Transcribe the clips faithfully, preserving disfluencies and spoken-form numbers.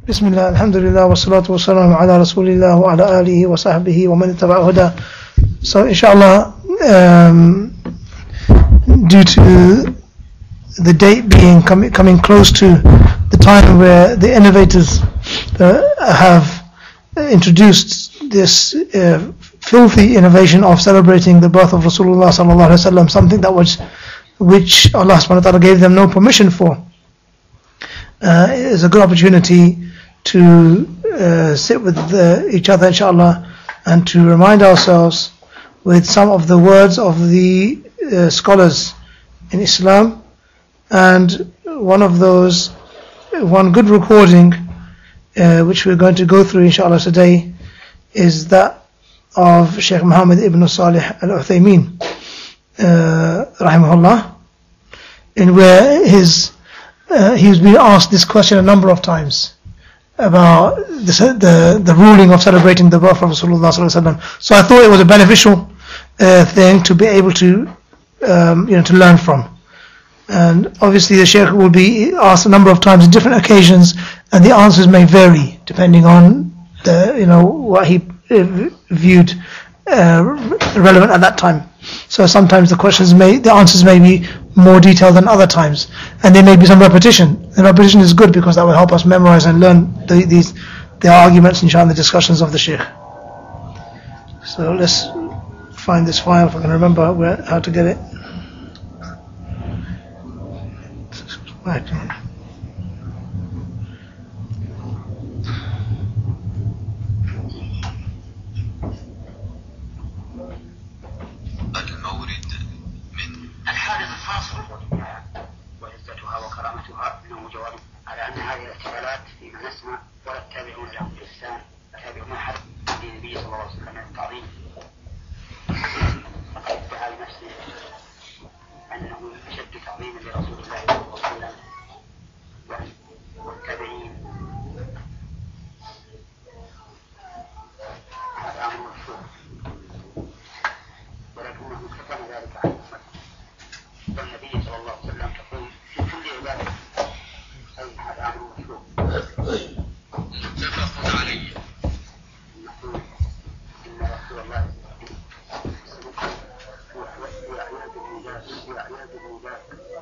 Bismillah, alhamdulillah, wassalatu wasallam ala rasulillah wa ala alihi wa sahbihi wa man ittaba'a huda. So inshallah, um, due to the date being com coming close to the time where the innovators uh, have introduced this uh, filthy innovation of celebrating the birth of Rasulullah sallallahu alaihi wasallam, something that was which Allah subhanahu wa ta'ala gave them no permission for, uh, is a good opportunity to uh, sit with uh, each other inshallah and to remind ourselves with some of the words of the uh, scholars in Islam. And one of those, one good recording uh, which we're going to go through inshallah today is that of Shaykh Muhammad ibn Salih al-Uthaymeen uh, Rahimahullah, in where his uh, he's been asked this question a number of times about the, the the ruling of celebrating the birth of Rasulullah sallallahu alaihi wasallam. So I thought it was a beneficial uh, thing to be able to um, you know to learn from. And obviously the Shaykh will be asked a number of times in different occasions, and the answers may vary depending on the you know what he uh, viewed uh, relevant at that time. So sometimes the questions may, the answers may be more detailed than other times, and there may be some repetition. The repetition is good because that will help us memorize and learn the, these the arguments inshallah, the discussions of the Shaykh. So let's find this file if I can remember where, how to get it. Right. المورد من الحادث الفاصل وعزتها وكرامتها انه جواب على ان هذه الاحتفالات فيما نسمع ولا التابعون لهم باحسان تابعون حرب النبي صلى الله عليه وسلم من التعظيم فقد ادعى لنفسه انه اشد تعظيما لرسول الله صلى الله عليه وسلم والتابعين. هذا امر مشهور ولكنه كتم ذلك عن امته. والنبي صلى الله عليه وسلم يقول في كل عباده اي هذا امر مشهور متفق عليه. نقول ان رسول الله في اعياد الميلاد في اعياد الميلاد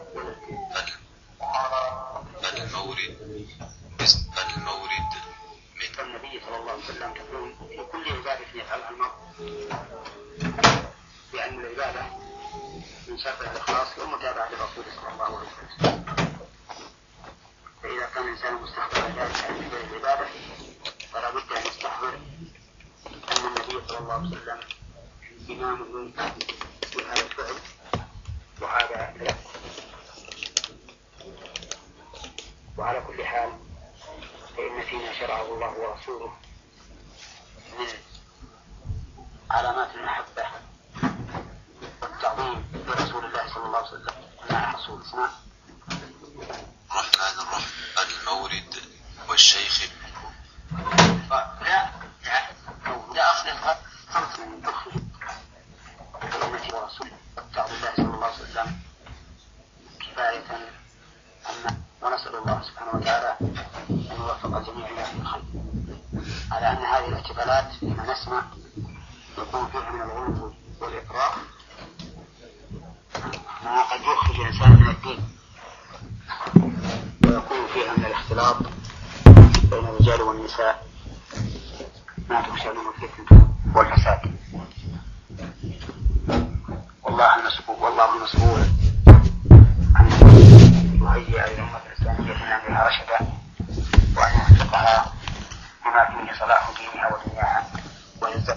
المورد المورد من النبي صلى الله عليه وسلم تكون في كل عبادة يفعلها المرء، لأن العبادة من شرط الإخلاص والمتابعة للرسول صلى الله عليه وسلم. فإذا كان الإنسان مستحضرا ذلك عن فعل العبادة فلا بد أن يستحضر أن النبي صلى الله عليه وسلم إمامه في هذا الفعل وهذا له. وعلى كل حال فإن فيما شرعه الله ورسوله من علامات المحبة والتعظيم لرسول الله صلى الله عليه وسلم ما حصول اسمه الرحمن الرحيم المورد والشيخ لا لا أصل الخط من تخرج كلمة ورسول والتعظيم الله صلى الله عليه وسلم كفاية أما ونسأل الله سبحانه وتعالى أن يوفق جميع الناس للخير على أن هذه الاحتفالات فيما نسمع يكون فيها من العنف والإكراه ما قد يخرج الإنسان من الدين ويكون فيها من الاختلاط بين الرجال والنساء ما تخشى منه الفتنة والفساد. والله المسؤول والله المسؤول عن يهيئ للأمة الإسلامية من أمرها رشدا وأن يوفقها بما فيه صلاح دينها ودنياها وعزتها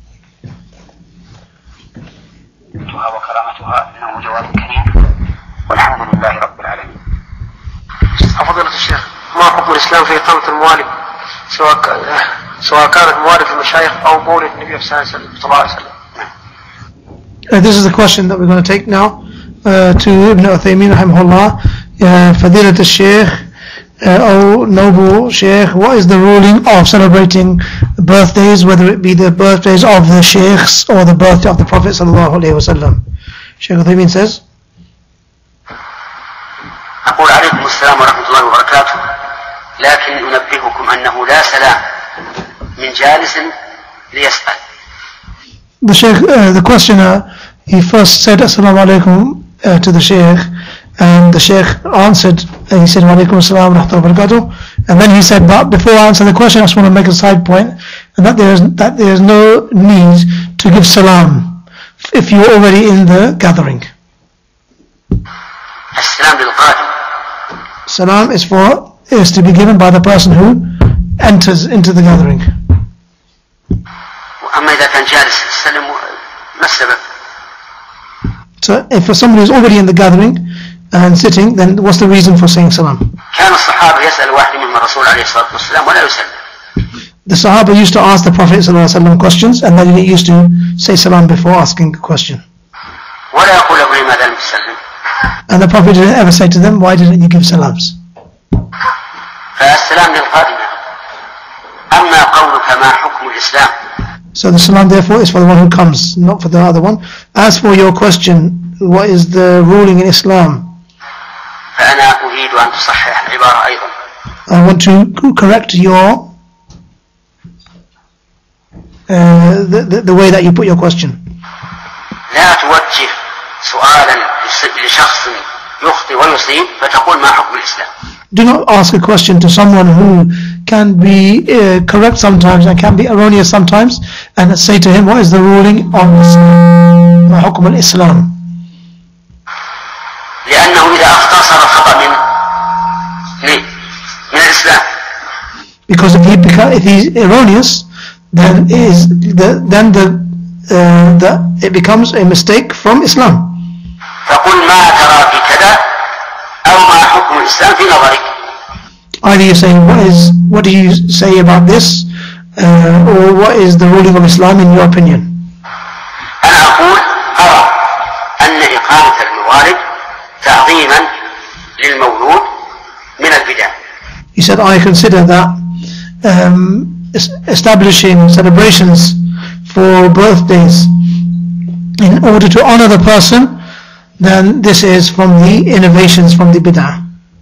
وكرامتها إنه جواب كريم والحمد لله رب العالمين. فضيلة الشيخ، ما حكم الإسلام في إقامة الموالد سواء سواء كانت موالد المشايخ أو مولد النبي صلى الله عليه وسلم؟ Uh, this is the question that we're going to take now uh, to Ibn Uthaymeen Rahimahullah. uh, Fadilat al-Shaykh, uh, O noble Shaykh, what is the ruling of celebrating birthdays, whether it be the birthdays of the Shaykhs or the birthday of the Prophet sallallahu alaihi wasallam? Shaykh Uthaymeen says, أقول عليكم السلام ورحمة الله وبركاته. لكن أنبهكم أنه لا سلام من جالس ليسأل. The Shaykh, uh, the questioner, he first said Assalamu alaikum uh, to the Shaykh, and the Shaykh answered, and he said wa alaikum assalam wa rahmatullahi wa barakatuh, and then he said, but before I answer the question I just want to make a side point, and that there is that there is no need to give salam if you are already in the gathering. Salam is for is to be given by the person who enters into the gathering. So if somebody is already in the gathering and sitting, then what's the reason for saying salam? The Sahaba used to ask the Prophet ﷺ questions, and then he used to say salam before asking a question. And the Prophet didn't ever say to them, why didn't you give salams? So the salam therefore is for the one who comes, not for the other one. As for your question, what is the ruling in Islam? I want to correct your uh, the, the, the way that you put your question. Do not ask a question to someone who can be uh, correct sometimes and can be erroneous sometimes, and say to him, what is the ruling on Islam? ما حكم الإسلام? Because if he beca- if he's erroneous, then is the then the uh, the it becomes a mistake from Islam. Either you say what is what do you say about this, uh, or what is the ruling of Islam in your opinion? He said, I consider that um, establishing celebrations for birthdays in order to honor the person, then this is from the innovations from the bid'ah.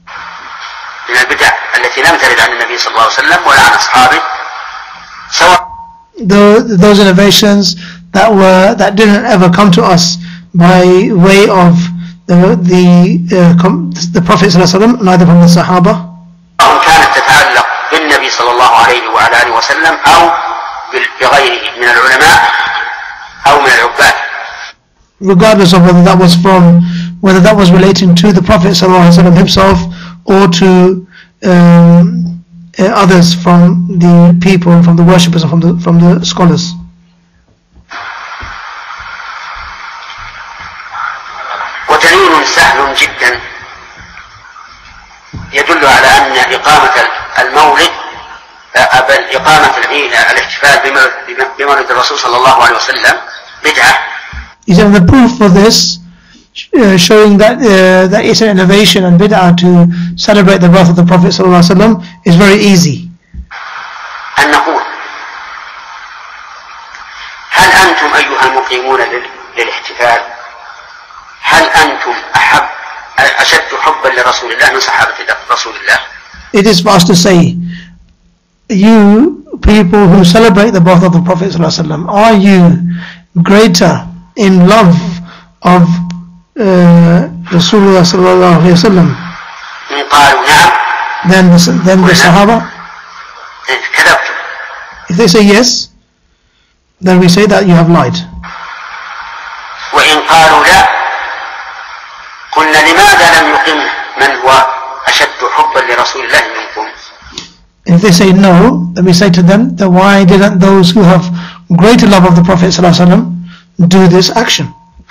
The, those innovations that were that didn't ever come to us by way of the the, uh, the Prophet ﷺ, neither from the Sahaba. Regardless of whether that was from whether that was relating to the Prophet ﷺ himself or to um, uh, others from the people, from the worshippers, and from the from the scholars. يدل على أن إقامة المولد إقامة الاحتفال بمولد الرسول صلى الله عليه وسلم بدعة. Is the proof for this uh, showing that uh, that it's an innovation and bid'ah to celebrate the birth of the Prophet صلى الله عليه وسلم is very easy. أن نقول هل أنتم أيها المقيمون للاحتفال هل أنتم أحب أشد حبا لرسول الله من صحابة رسول الله? It is for us to say, you people who celebrate the birth of the Prophet ﷺ, are you greater in love of uh, Rasulullah sallallahu alayhi wa sallam than the, than the Sahaba? If they say yes, then we say that you have lied. قلنا لماذا لم يقم من هو أشد حبا لرسول الله منكم؟ If they say no, then we say to them, then why didn't those who have greater love of the Prophet ﷺ do this action?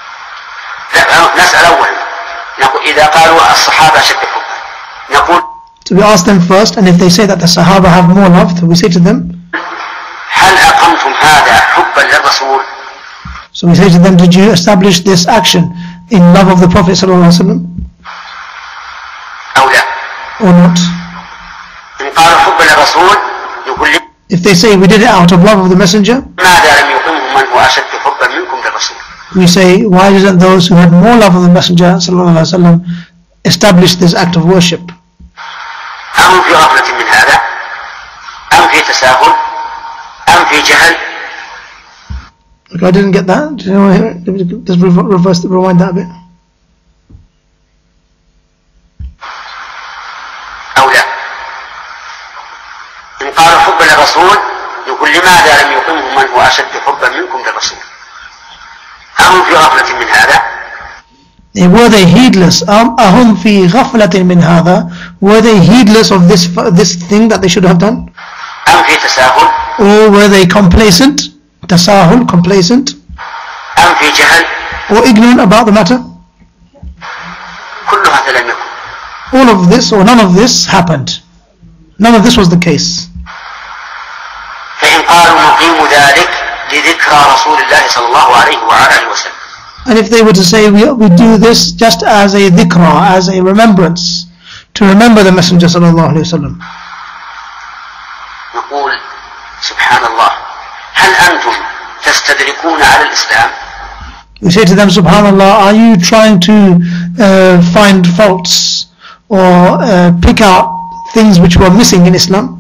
نسأل أولا نقول إذا قالوا الصحابة أشد حبا نقول So we ask them first, and if they say that the Sahaba have more love, then we say to them, هل أقمتم هذا حبا للرسول؟ So we say to them, did you establish this action in love of the Prophet ﷺ? أو لا or not? إن قالوا حبا للرسول يقول لي If they say we did it out of love of the Messenger, ماذا لم يقمهم من هو أشد حبا منكم للرسول؟ we say, why didn't those who had more love of the Messenger sallallahu alaihi wasallam establish this act of worship? أهم في غفلة من هذا تساهل أم في جهل. Look, I didn't get that. Do you know, just reverse, rewind that a bit. أو لا. إن قالوا حب للرسول يقول لماذا لم يقمه من هو أشد حبا منكم للرسول؟ أهم في غفلة من هذا. Were they heedless? أهم في غفلة من هذا? Were they heedless of this this thing that they should have done? أم في تساهل. Or were they complacent? تساهل, complacent. أم في جهل. Or ignorant about the matter? كل هذا لم يكن. All of this or none of this happened. None of this was the case. فإن قالوا نقيم ذلك لذكرى رسول الله صلى الله عليه وآله وسلم. And if they were to say we, we do this just as a dhikra, as a remembrance, to remember the Messenger sallallahu alayhi wa sallam. نقول سبحان الله هل أنتم تستدركون على الإسلام؟ We say to them, subhanallah, are you trying to uh, find faults or uh, pick out things which were missing in Islam?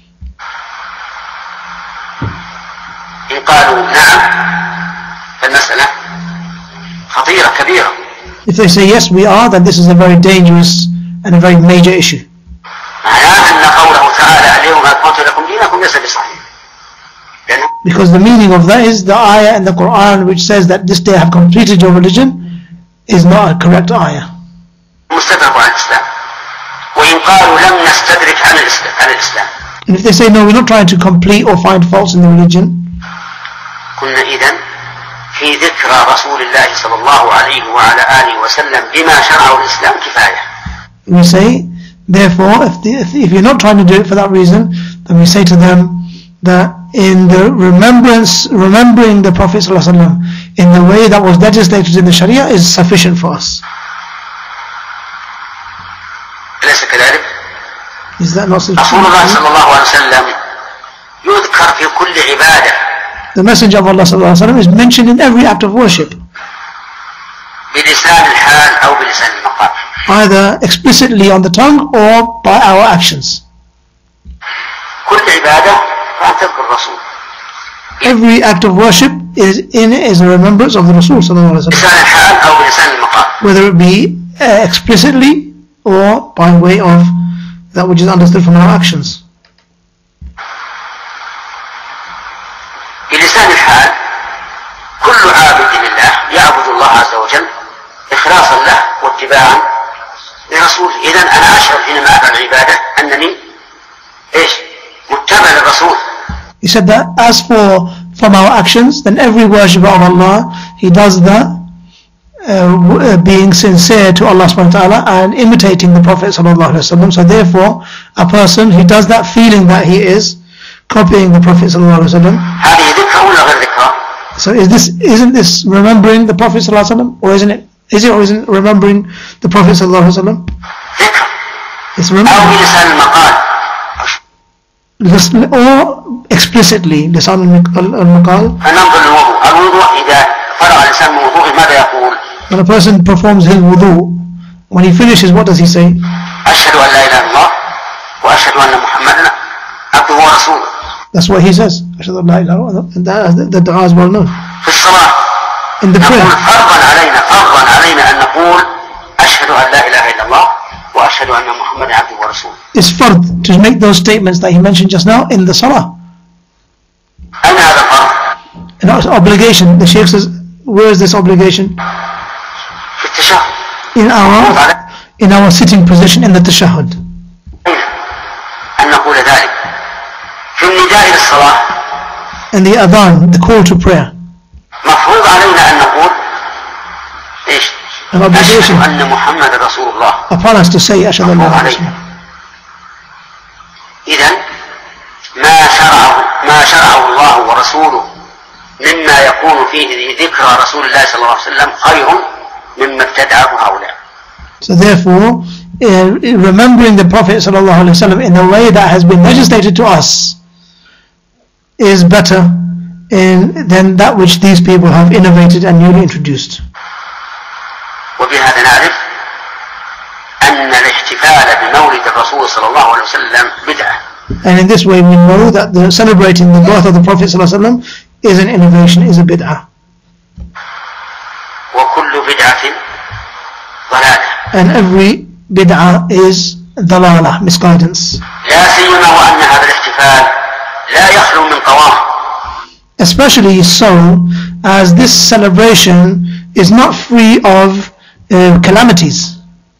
إن قالوا نعم فالمسألة خطيرة كبيرة. If they say yes, we are, then this is a very dangerous and a very major issue. معناه أن قوله تعالى اليوم أكملت لكم دينكم ليس بصحيح. Because the meaning of that is the ayah in the Quran which says that this day I have completed your religion is not a correct ayah. مستدرك على الإسلام. وإن قالوا لم نستدرك على الإسلام على الإسلام. And if they say no, we're not trying to complete or find faults in the religion. كنا إذن في ذكرى رسول الله صلى الله عليه وعلى آله وسلم بما شرعه الإسلام كفاية. We say, therefore, if, the, if, if you're not trying to do it for that reason, then we say to them that in the remembrance, remembering the Prophet ﷺ in the way that was legislated in the Sharia is sufficient for us. أليس كذلك؟ Is that not sufficient? رسول الله صلى الله عليه وسلم يذكر في كل عبادة. The Messenger of Allah sallallahu alaihi wasallam is mentioned in every act of worship, بلسان الحال أو بلسان المقال. either explicitly on the tongue or by our actions. كل عبادة فأن تذكر الرسول. Every act of worship is in is a remembrance of the Rasul sallallahu alaihi wasallam, بلسان الحال أو بلسان المقال. whether it be uh, explicitly or by way of that which is understood from our actions. بلسان الحال كل عابد لله يعبد الله عز وجل إخلاصا له واتباعا لرسوله. إذن أنا أشعر حينما أفعل العبادة أنني إيش متبع للرسول. He said that as for from our actions, then every worshipper of Allah, he does that uh, being sincere to Allah subhanahu wa ta'ala and imitating the Prophet sallallahu alaihi wasallam. So therefore, a person, he does that feeling that he is copying the Prophet sallallahu alaihi wasallam. هذه ذكرى ولا غير ذكرى؟ So is this, isn't this remembering the Prophet sallallahu alaihi wasallam, or isn't it? Is it or isn't it remembering the Prophet sallallahu alaihi wasallam? ذكر. It's أو remembering. بلسان المقال. Listen, or explicitly لسان المقال. فننظر للوضوء. الوضوء إذا فرغ الإنسان من وضوءه ماذا يقول؟ When a person performs his wudu, when he finishes, what does he say? أشهد أن لا إله إلا الله وأشهد أن محمدا عبده ورسوله. That's what he says. أشهد أن لا إله إلا الله. And that, the dua is well known. في الصلاة In the نقول prayer, فرضا علينا فرضا علينا أن نقول أشهد أن لا إله إلا الله وأشهد أن محمدا عبده ورسوله. it's fard to make those statements that he mentioned just now in the salah. أين هذا الفرض؟ And it's obligation. The Shaykh says, where is this obligation? في التشهد. In our in our sitting position in the tashahhud. أن نقول ذلك في النداء للصلاة. And the adhan, the call to prayer. مفروض علينا أن نقول إيش؟ An obligation أشهد أن محمد رسول الله. upon us to say أشهد أن لا إله إلا الله. إذن ما شرعه ما شرعه الله ورسوله مما يكون فيه ذكرى رسول الله صلى الله عليه وسلم خير مما ابتدعه هؤلاء. So therefore, uh, remembering the Prophet sallallahu alaihi wasallam in the way that has been legislated to us is better in, than that which these people have innovated and newly introduced. وبهذا نعرف أن الاحتفال بمولد الرسول صلى الله عليه وسلم بدعة. And in this way we know that the celebrating the birth of the Prophet ﷺ is an innovation, is a bid'ah. وكل بدعة ضلالة. And every bid'ah is dalalah, misguidance. لا سيما وأن هذا الاحتفال لا يخلو من قوام. Especially so as this celebration is not free of uh, calamities.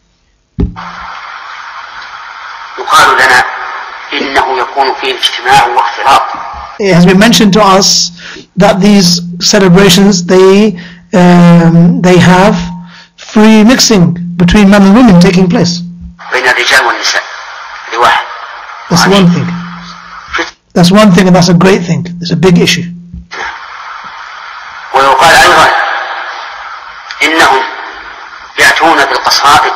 يقال لنا إنه يكون فيه اجتماع واختلاط. It has been mentioned to us that these celebrations they um, they have free mixing between men and women taking place. بين الرجال والنساء لواحد. That's one thing. That's one thing, and that's a great thing. It's a big issue. ويقال أيضا إنهم يأتون بالقصائد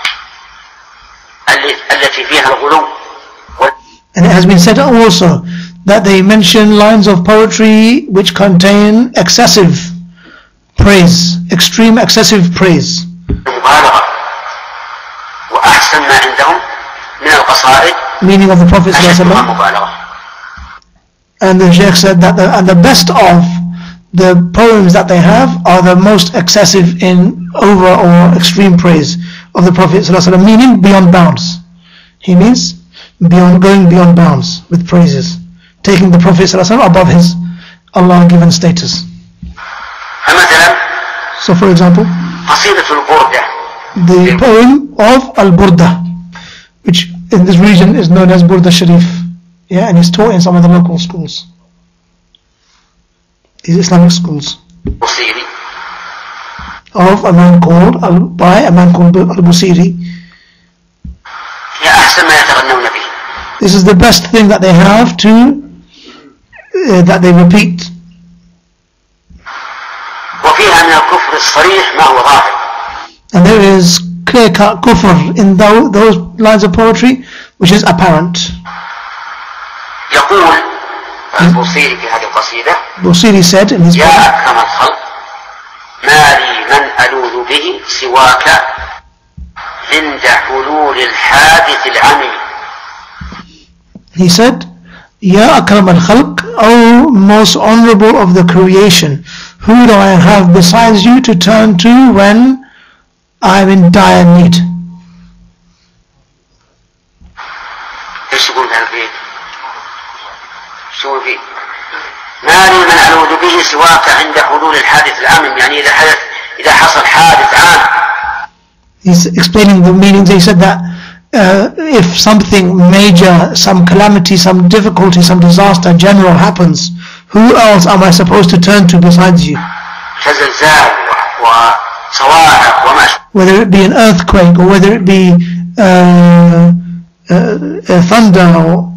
التي فيها الغلو. And it has been said also that they mention lines of poetry which contain excessive praise, extreme excessive praise. المبالغة. وأحسن ما عندهم من القصائد. Meaning of the Prophet ﷺ. And the Shaykh said that the, and the best of the poems that they have are the most excessive in over or extreme praise of the Prophet ﷺ, meaning beyond bounds. He means beyond, going beyond bounds with praises, taking the Prophet ﷺ above his Allah given status. So for example, the poem of Al-Burda, which in this region is known as Burda Sharif, yeah, and is taught in some of the local schools, these Islamic schools, of a man called Al, by a man called Al-Busiri. This is the best thing that they have to uh, that they repeat. And there is clear-cut kufr in those, those lines of poetry which is apparent. Busiri said in his book, he said, Ya Akram al-Khalq, O most honorable of the creation, who do I have besides you to turn to when I am in dire need? He's explaining the meanings. He said that uh, if something major, some calamity, some difficulty, some disaster general happens, who else am I supposed to turn to besides you? Whether it be an earthquake or whether it be uh, uh, a thunder or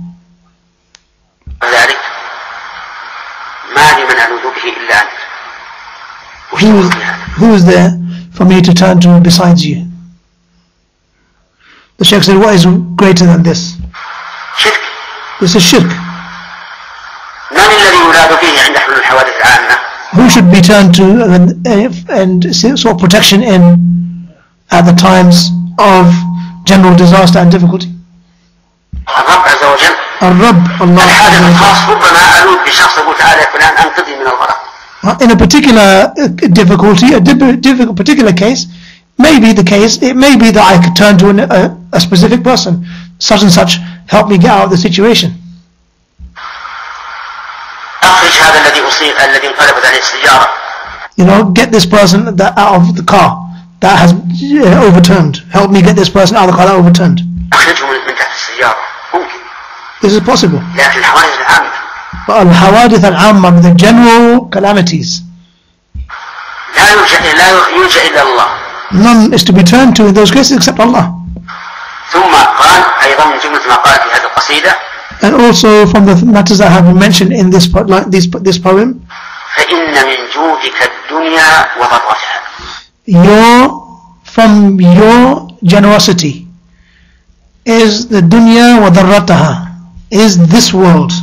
who is, who is there for me to turn to besides you? The Shaykh said, what is greater than this? This is shirk. Who should be turned to and, and sought protection in at the times of general disaster and difficulty? Ar-Rabb, Allah. In a particular difficulty, a difficult particular case, may be the case, it may be that I could turn to an, a, a specific person, such and such, help me get out of the situation. You know, get this person that out of the car that has uh, overturned. Help me get this person out of the car that overturned. This is possible. But al-hawadith al-amma, the general calamities, none is to be turned to in those cases except Allah. And also from the matters that have been mentioned in this this this poem, your from your generosity is the dunya wa dharrataha, is this world.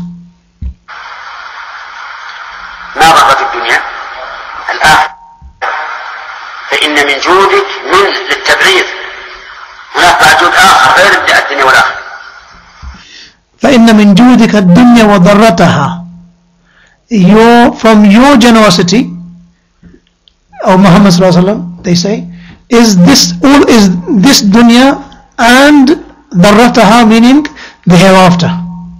فإن من جودك الدنيا وضرتها. Your, from your generosity, O Muhammad sallallahu alaihi wasallam, they say, is this all, is this dunya and dharrataha, meaning the hereafter.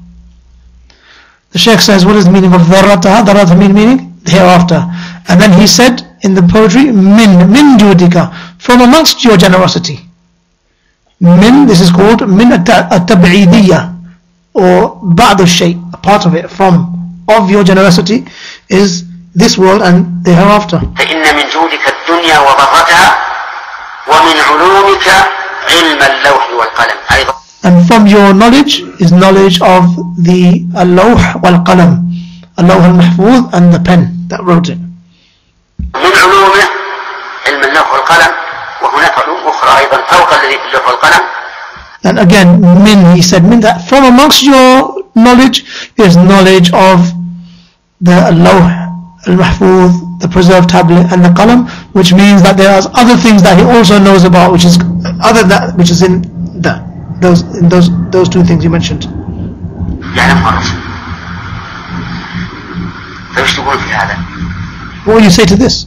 The Shaykh says, what is the meaning of dharrataha? Dharrataha mean meaning the hereafter. And then he said in the poetry, min, min judika, from amongst your generosity. Min, this is called min at-tab'idiyya, or ba'd al-shay, a part of it, from, of your generosity, is this world and the hereafter. فإن من جودك الدنيا وضرتها ومن علومك علم اللوح والقلم أيضا. And from your knowledge is knowledge of the al-lawh wal-qalam, al-lawh al-mahfuz, and the pen that wrote it. من علومه علم اللوح والقلم وهناك علوم أخرى أيضا فوق الذي في اللوح والقلم. And again, min, he said, min, that from amongst your knowledge is knowledge of the al-lawh al-mahfuz, the preserved tablet, and the qalam, which means that there are other things that he also knows about, which is other that which is in the those in those those two things you mentioned. What will you say to this?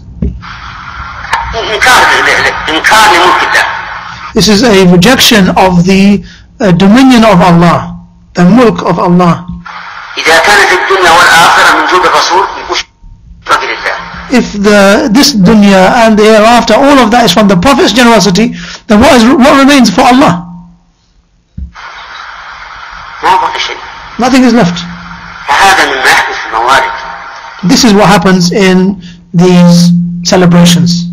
This is a rejection of the uh, dominion of Allah, the mulk of Allah. If the this dunya and the hereafter, all of that is from the Prophet's generosity, then what is what remains for Allah? Nothing is left. This is what happens in these celebrations.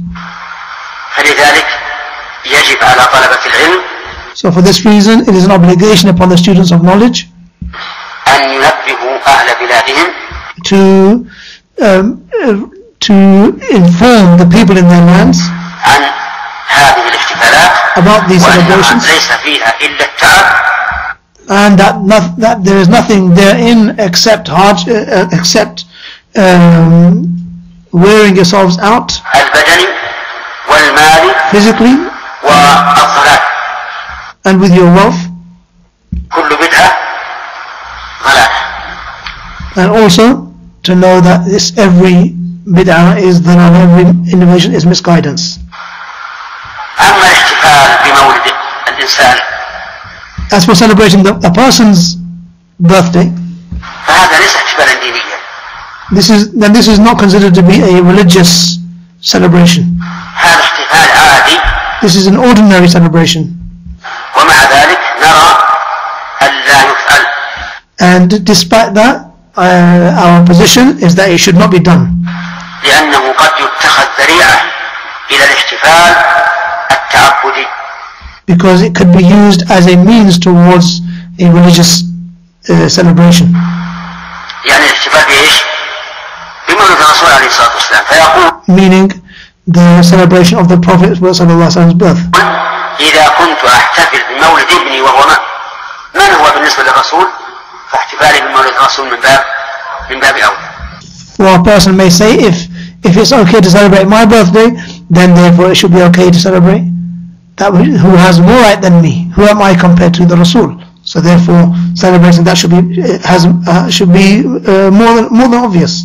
So for this reason, it is an obligation upon the students of knowledge to um, uh, to inform the people in their lands about these celebrations, and that not, that there is nothing therein except hard, uh, except um, wearing yourselves out physically and with your wealth, and also to know that this every bid'ah is dhalal, every innovation is misguidance. As for celebrating the, a person's birthday, this is then this is not considered to be a religious celebration. This is an ordinary celebration. And despite that, uh, our position is that it should not be done. Because it could be used as a means towards a religious uh, celebration. Meaning the celebration of the Prophet's birth. Or a person may say, if if it's okay to celebrate my birthday, then therefore it should be okay to celebrate that who has more right than me. Who am I compared to the Rasul? So therefore, celebrating that should be has uh, should be uh, more than more than obvious.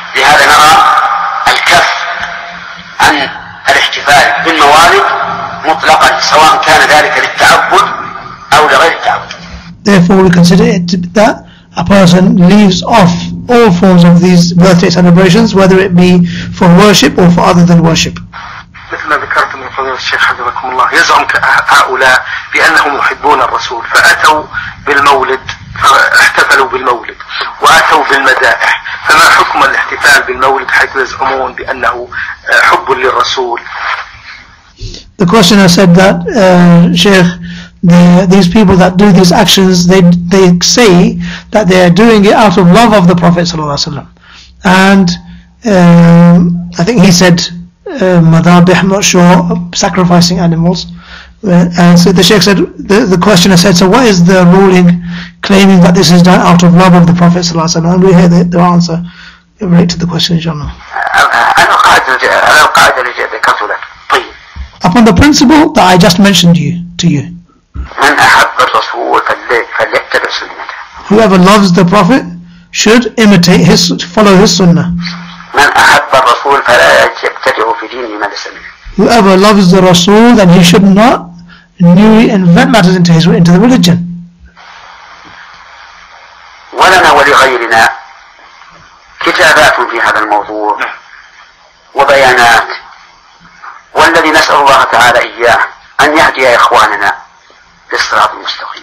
Therefore, we consider it to be that a person leaves off all forms of these birthday celebrations, whether it be for worship or for other than worship. مثل ما ذكرتم من فضيلة الشيخ حفظكم الله، يزعم هؤلاء بأنهم يحبون الرسول فأتوا بالمولد، فاحتفلوا بالمولد وأتوا بالمدائح، فما حكم الاحتفال بالمولد حيث يزعمون بأنه حب للرسول؟ The questioner said that, uh, Shaykh, the, these people that do these actions, they they say that they are doing it out of love of the Prophet ﷺ. And um, I think he said, madabih, I'm not sure, sacrificing animals. Uh, and so the Shaykh said, the, the questioner said, so what is the ruling claiming that this is done out of love of the Prophet ﷺ? And we hear the, the answer relate to the question, inshallah. Upon the principle that I just mentioned you to you, whoever loves the Prophet should imitate his, follow his sunnah. من أحب الرسول فلا يبتدع في دينه ما ليس منه. Whoever loves the Rasul, then he should not newly invent matters into his into the religion. ولنا ولغيرنا كتابات في هذا الموضوع وبيانات، والذي نسأل الله تعالى إياه أن يهدي إخواننا للصراط المستقيم.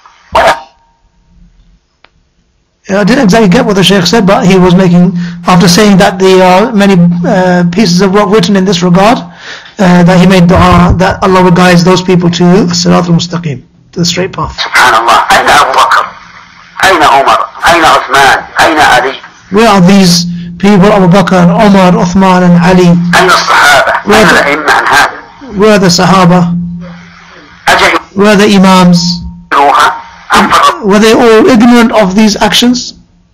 I didn't exactly get what the Shaykh said, but he was making, after saying that there are many uh, pieces of work written in this regard, uh, that he made dua that Allah will guide those people to as-Salatu al-Mustaqim, to the straight path. Subhanallah. أين أبو بكر؟ أين عمر؟ أين عثمان؟ أين علي؟ Where are these people, Abu Bakr, Umar, Uthman and Ali? أين الصحابة؟ أين الأئمة عن هذا؟ Where are the Sahaba? Where are the Imams? Were they all ignorant of these actions?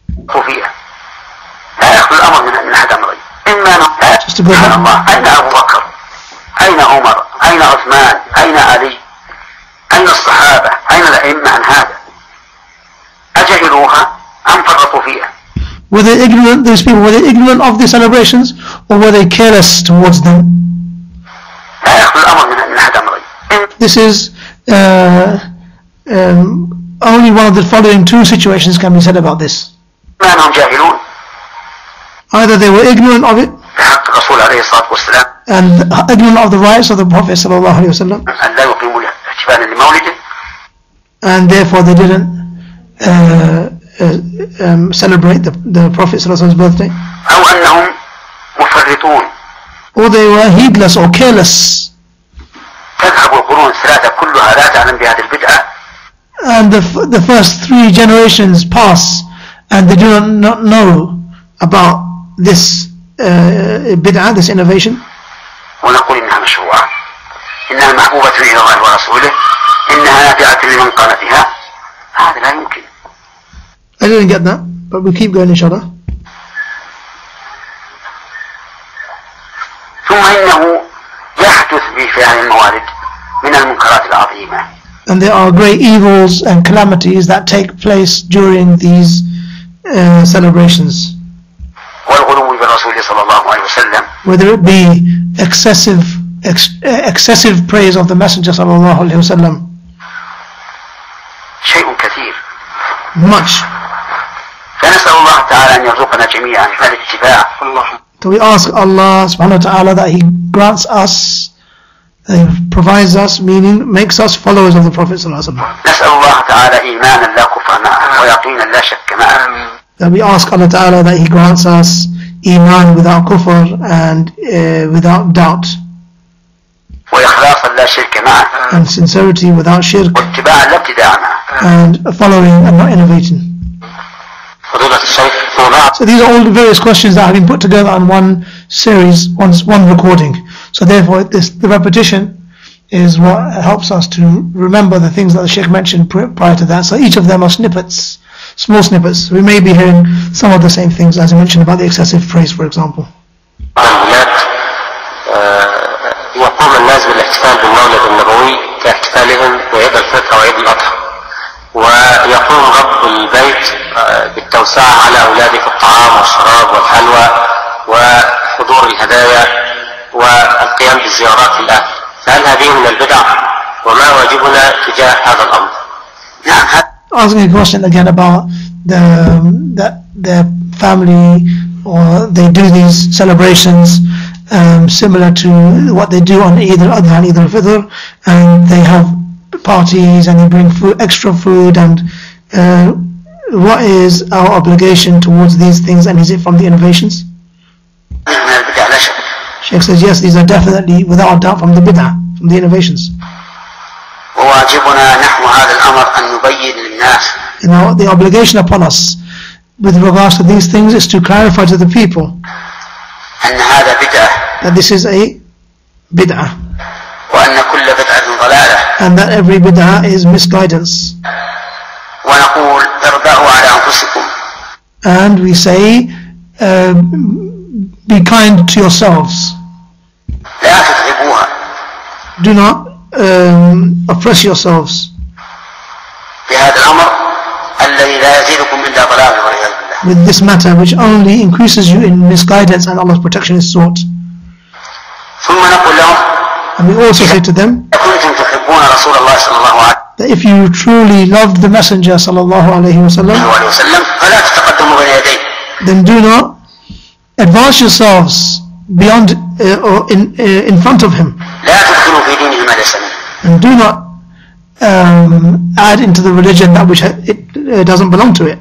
Just to go back. أين أبو بكر؟ أين عمر؟ أين عثمان؟ أين علي؟ أين الصحابة؟ أين الأئمة عن هذا؟ أجهلوها أم فرطوا فيها؟ Were they ignorant, these people, were they ignorant of the celebrations, or were they careless towards them? This is uh, um, only one of the following two situations can be said about this. Either they were ignorant of it, and ignorant of the rights of the Prophet sallallahu alaihi wasallam, and therefore they didn't uh, uh, um, celebrate the, the Prophet sallallahu alaihi wasallam's birthday, or they were heedless or careless. And the, the first three generations pass and they do not, not know about this uh, bid'ah, this innovation. ونقول إنها مشروعة، إنها محبوبة إلى الله ورسوله، إنها نافعة لمن قال فيها. هذا لا يمكن. I didn't get that, but we'll keep going inshallah. ثم إنه يحدث بفعل الموالد من المنكرات العظيمة. And there are great evils and calamities that take place during these uh, celebrations. والغلو بالرسول صلى الله عليه وسلم. Whether it be excessive ex excessive praise of the Messenger sallallahu alaihi wasallam. شيء كثير. Much. فنسأل الله تعالى أن يرزقنا جميعا الاتباع. So we ask Allah subhanahu wa ta'ala that He grants us, that He provides us, meaning makes us followers of the Prophet sallallahu alaihi wasallam. نسأل الله تعالى إيمانا لا كفر معه ويقينا لا شك معه. That we ask Allah ta'ala that He grants us iman without kufr and uh, without doubt, وإخلاصا لا شرك معه. and sincerity without shirk, واتباعا لا ابتداع معه. and following and not innovating. So these are all the various questions that have been put together on one series, one, one recording. So therefore this, the repetition is what helps us to remember the things that the Shaykh mentioned prior to that. So each of them are snippets, small snippets. We may be hearing some of the same things as I mentioned about the excessive praise, for example. يقوم الناس بالاحتفال بالمولد النبوي كاحتفالهم بعيد الفطر وعيد الأضحى، ويقوم رب البيت بالتوسعة على أولاده في الطعام والشراب والحلوى وحضور الهدايا والقيام بالزيارات للأهل. فهل هذه من البدع وما واجبنا تجاه هذا الأمر؟ نعم. Asking a question again about the that their family or they do these celebrations um, similar to what they do on Eid al-Adha and Eid al-Fitr, and they have parties and they bring food, extra food, and uh, what is our obligation towards these things, and is it from the innovations? Shaykh says yes, these are definitely without doubt from the bid'ah, from the innovations. You know, the obligation upon us with regards to these things is to clarify to the people that this is a bid'ah, and that every bid'ah is misguidance. And we say, uh, be kind to yourselves. Do not um, oppress yourselves. الذي لا يزيدكم إلا ضلالا والعياذ بالله. With this matter which only increases you in misguidance and Allah's protection is sought. ثم نقول لهم And we also say to them كنتم تحبون رسول الله صلى الله عليه that if you truly loved the Messenger sallAllaahu alayhi wasallam, وسلم فلا تتقدموا بين يديه. then do not advance yourselves beyond uh, or in uh, in front of him, لا تدخلوا في دينه ما ليس منه. and do not um, add into the religion that which it uh, doesn't belong to it.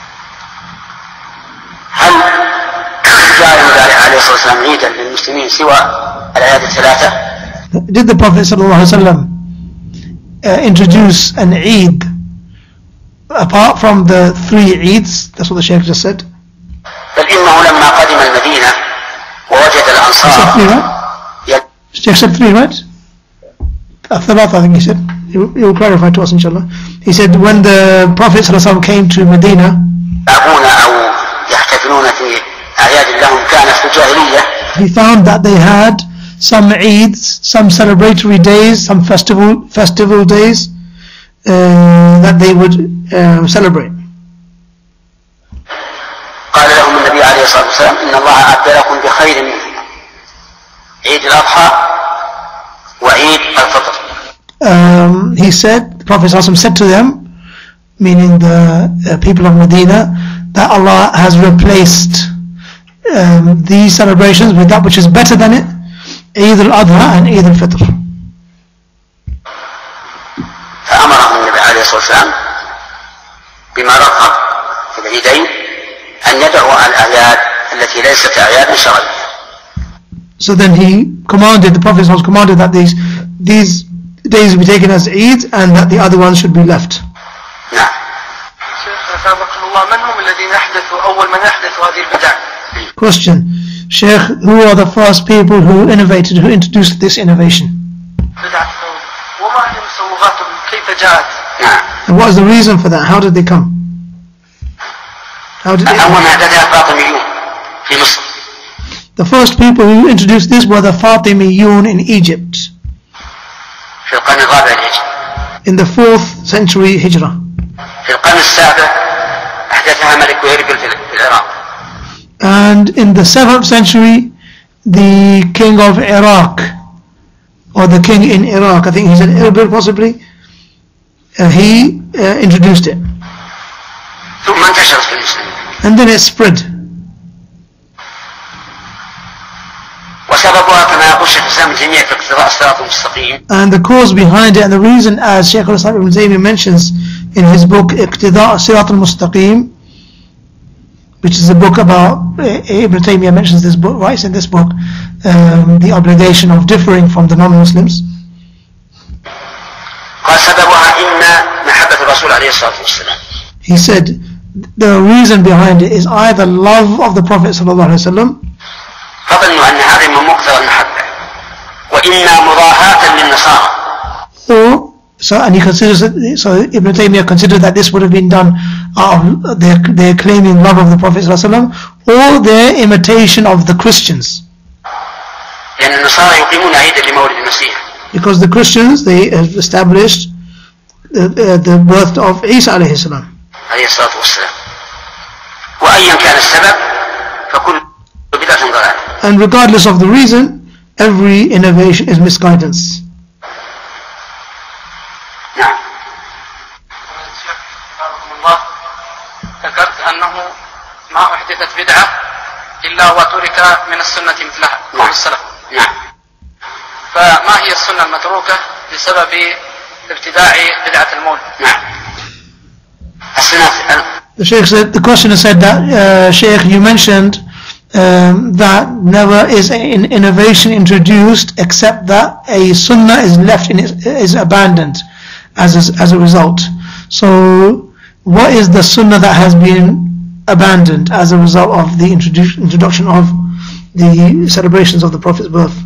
هل جاء النبي عليه الصلاة والسلام عيدا للمسلمين سوى الأعياد الثلاثة؟ Did the Prophet sallallahu alaihi wasallam uh, introduce an Eid apart from the three Eids? That's what the Shaykh just said. بل إنه لما قدم المدينة ووجد He said الأنصار three, right? Shaykh said three, right? Thalatha, I think he said. He will, he will clarify to us, inshallah. He said when the Prophet sallallahu alaihi wasallam came to Medina, يلعبون أو يحتفلون في أعياد لهم كانت في الجاهلية. he found that they had some Eids, some celebratory days, some festival festival days uh, that they would uh, celebrate. قال لهم النبي عليه الصلاة والسلام إن الله أعد لكم بخير منه عيد الأضحى وعيد الفطر. Um, he said, the Prophet ﷺ said to them, meaning the uh, people of Medina, that Allah has replaced um, these celebrations with that which is better than it, Eid al-Adha and Eid al-Fitr. فأمرهم النبي عليه الصلاة والسلام بما رغب في العيدين أن يدعوا الأعياد التي ليست أعيادا شرعية. So then he commanded, the Prophet was commanded that these these days will be taken as Eid and that the other ones should be left. نعم. شيخ أثابكم الله من هم الذين أحدثوا أول من أحدثوا هذه البدع؟ Question, Shaykh, who are the first people who innovated, who introduced this innovation? بدعة وما هي مسوغاتهم كيف جاءت؟ نعم. And what is the reason for that? How did they come? How did they أول come? ما أحدثها فاطميون في مصر. The first people who introduced this were the Fatimiyun in Egypt في القرن الرابع الهجري. in the fourth century Hijrah. في القرن السابع أحدثها ملك هرقل في العراق. And in the seventh century, the king of Iraq, or the king in Iraq, I think he's an Erbil possibly, uh, he uh, introduced it. ثم انتشرت في المسلمين. And then it spread. وسببها كما يقول شيخ الإسلام ابن تيمية في اقتضاء الصراط المستقيم. And the cause behind it, and the reason, as Shaykh al-Islam ibn Taymiyyah mentions in his book اقتضاء الصراط المستقيم, which is a book about, Ibn Taymiyyah mentions this book, writes in this book, um, the obligation of differing from the non-Muslims. قال سببها إما محبة الرسول عليه الصلاة والسلام. He said the reason behind it is either love of the Prophet sallallahu alaihi wasallam, فظنوا أن هذا من مقتضى المحبة وإما مضاهاة للنصارى. or so, and he considers it, so Ibn Taymiyyah considered that this would have been done out of their, their claiming love of the Prophet sallallahu alaihi wasallam, or their imitation of the Christians. لأن النصارى يقيمون عيدا لمولد المسيح. Because the Christians, they have established the, uh, the birth of Isa alayhi salam. عليه الصلاة والسلام. وأيا كان السبب فكل بدعة ضلالة. And regardless of the reason, every innovation is misguidance. نعم. الله ذكرت أنه ما أحدثت بدعة إلا وترك من السنة مثلها قول السلف. نعم. فما هي السنة المتروكة بسبب ابتداع بدعة المولد؟ نعم. السنة. The Shaykh said, the questioner said that, uh, Shaykh, you mentioned um, that never is an innovation introduced except that a sunnah is left in it, is abandoned as a, as a result. So, what is the sunnah that has been abandoned as a result of the introdu- introduction of the celebrations of the Prophet's birth?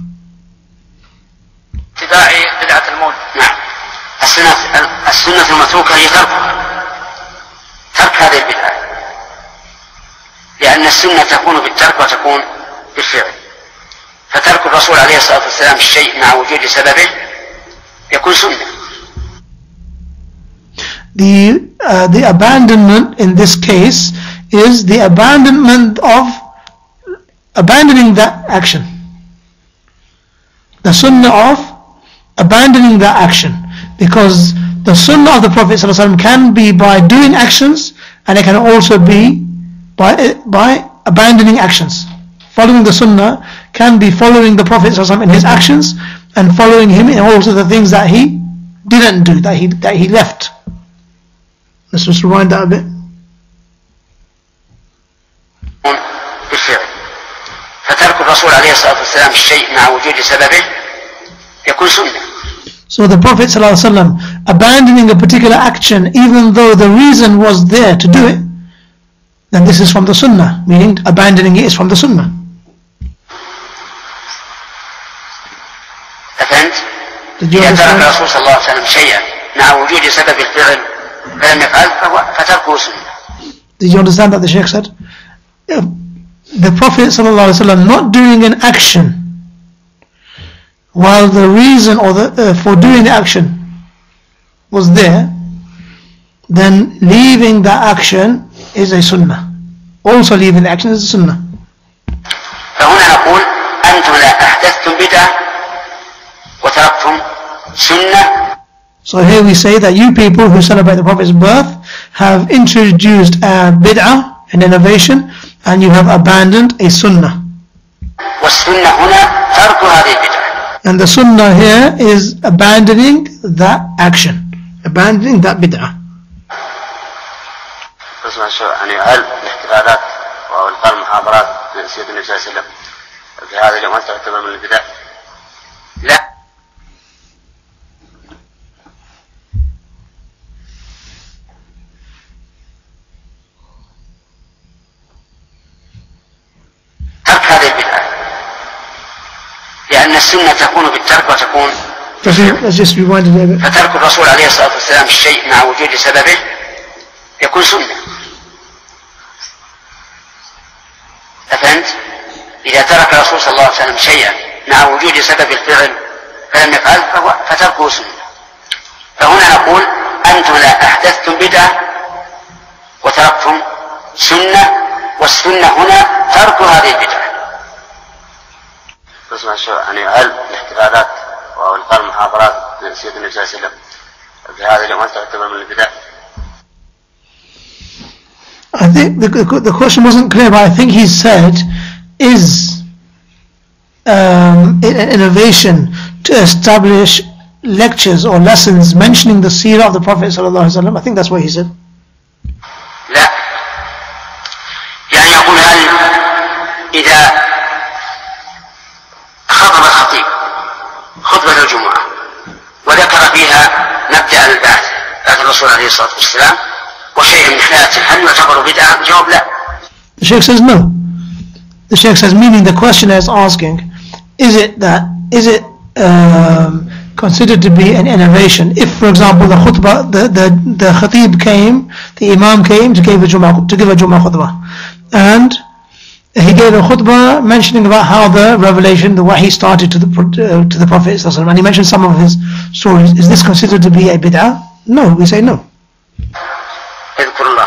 ابتداع بدعة المولد. نعم. السنة السنة المتروكة هي تركها. ترك هذه البدعة. لأن السنة تكون بالترك وتكون بالفعل. فترك الرسول عليه الصلاة والسلام الشيء مع وجود سببه يكون سنة. the uh, the abandonment in this case is the abandonment of abandoning that action. The sunnah of abandoning that action, because the sunnah of the Prophet ﷺ can be by doing actions, and it can also be by by abandoning actions. Following the sunnah can be following the Prophet ﷺ in his actions, and following him in also the things that he didn't do, that he that he left. Let's just rewind that a bit. بالفعل فترك الرسول عليه الصلاة والسلام الشيء مع وجود سببه يكون سنة. So the Prophet ﷺ abandoning a particular action even though the reason was there to do it, then this is from the sunnah, meaning abandoning it is from the sunnah. أفهمت؟ Did you إذا ترك understand? الرسول صلى الله عليه وسلم شيئا مع وجود سبب الفعل فلم يفعل فتركه سنة. Did you understand that the Shaykh said? If the Prophet ﷺ not doing an action while the reason or the uh, for doing the action was there, then leaving that action is a sunnah. Also leaving the action is a sunnah. فهنا نقول أنتم لا أحدثتم بدعة وتركتم سنة. So here we say that you people who celebrate the Prophet's birth have introduced a bid'ah, an innovation, and you have abandoned a sunnah. والسنة هنا ترك هذه البدعة. And the sunnah here is abandoning that action, abandoning that bid'ah. يعني هل الاحتفالات أو إلقاء المحاضرات بسيرة النبي صلى الله عليه وسلم في هذا اليوم هل تعتبر من البدع؟ لا. ترك هذه البدعة لأن السنة تكون بالترك وتكون Let's just rewind it a bit. فترك الرسول عليه الصلاة والسلام الشيء مع وجود سببه يكون سنة. أفهمت؟ إذا ترك الرسول صلى الله عليه وسلم شيئا مع وجود سبب الفعل فلم يفعل فتركه سنة. فهنا نقول أنتم لا أحدثتم بدعة وتركتم سنة، والسنة هنا ترك هذه البدعة. يعني هل الاحتفالات أو إلقاء المحاضرات بسيرة النبي صلى الله عليه وسلم في هذا اليوم هل تعتبر من البدع؟ I think the, the, the question wasn't clear, but I think he said, is um, an innovation to establish lectures or lessons mentioning the seerah of the Prophet ﷺ? I think that's what he said. لا، يعني يقول هل إذا خطب الخطيب خطبة الجمعة وذكر فيها مبدأ البعث بعث الرسول عليه الصلاة والسلام وشيء من حياته هل يعتبر بدعة؟ الجواب لا. The Shaykh says no. The Shaykh says, meaning the questioner is asking, is it that, is it um, considered to be an innovation? If, for example, the khutbah, the, the, the khatib came, the imam came to give a Jummah, to give a Jummah khutbah, and he gave a khutbah mentioning about how the revelation, the wahi started to the uh, to the Prophet and he mentioned some of his stories. Is this considered to be a bid'ah? No, we say no. اذكر الله.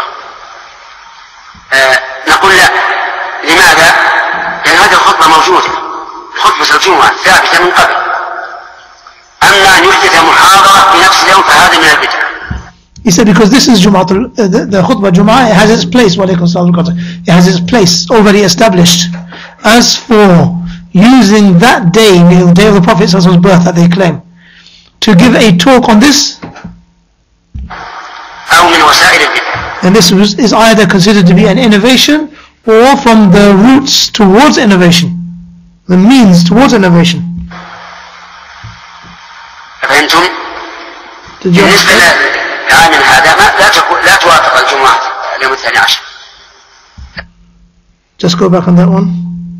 آه نقول لا. لماذا؟ لأن هذه الخطبة موجودة، خطبة الجمعة ثابتة من قبل. أما أن يحدث محاضرة في نفس اليوم فهذا من البدع. He said because this is Jum'ah, uh, the, the khutbah Jum'ah, it has its place, it has its place already established. As for using that day, the day of the Prophet's birth that they claim, to give a talk on this, and this is either considered to be an innovation or from the roots towards innovation, the means towards innovation. Did you understand? العام هذا ما لا تكون لا توافق الجمعة اليوم الثاني عشر. Just go back on that one.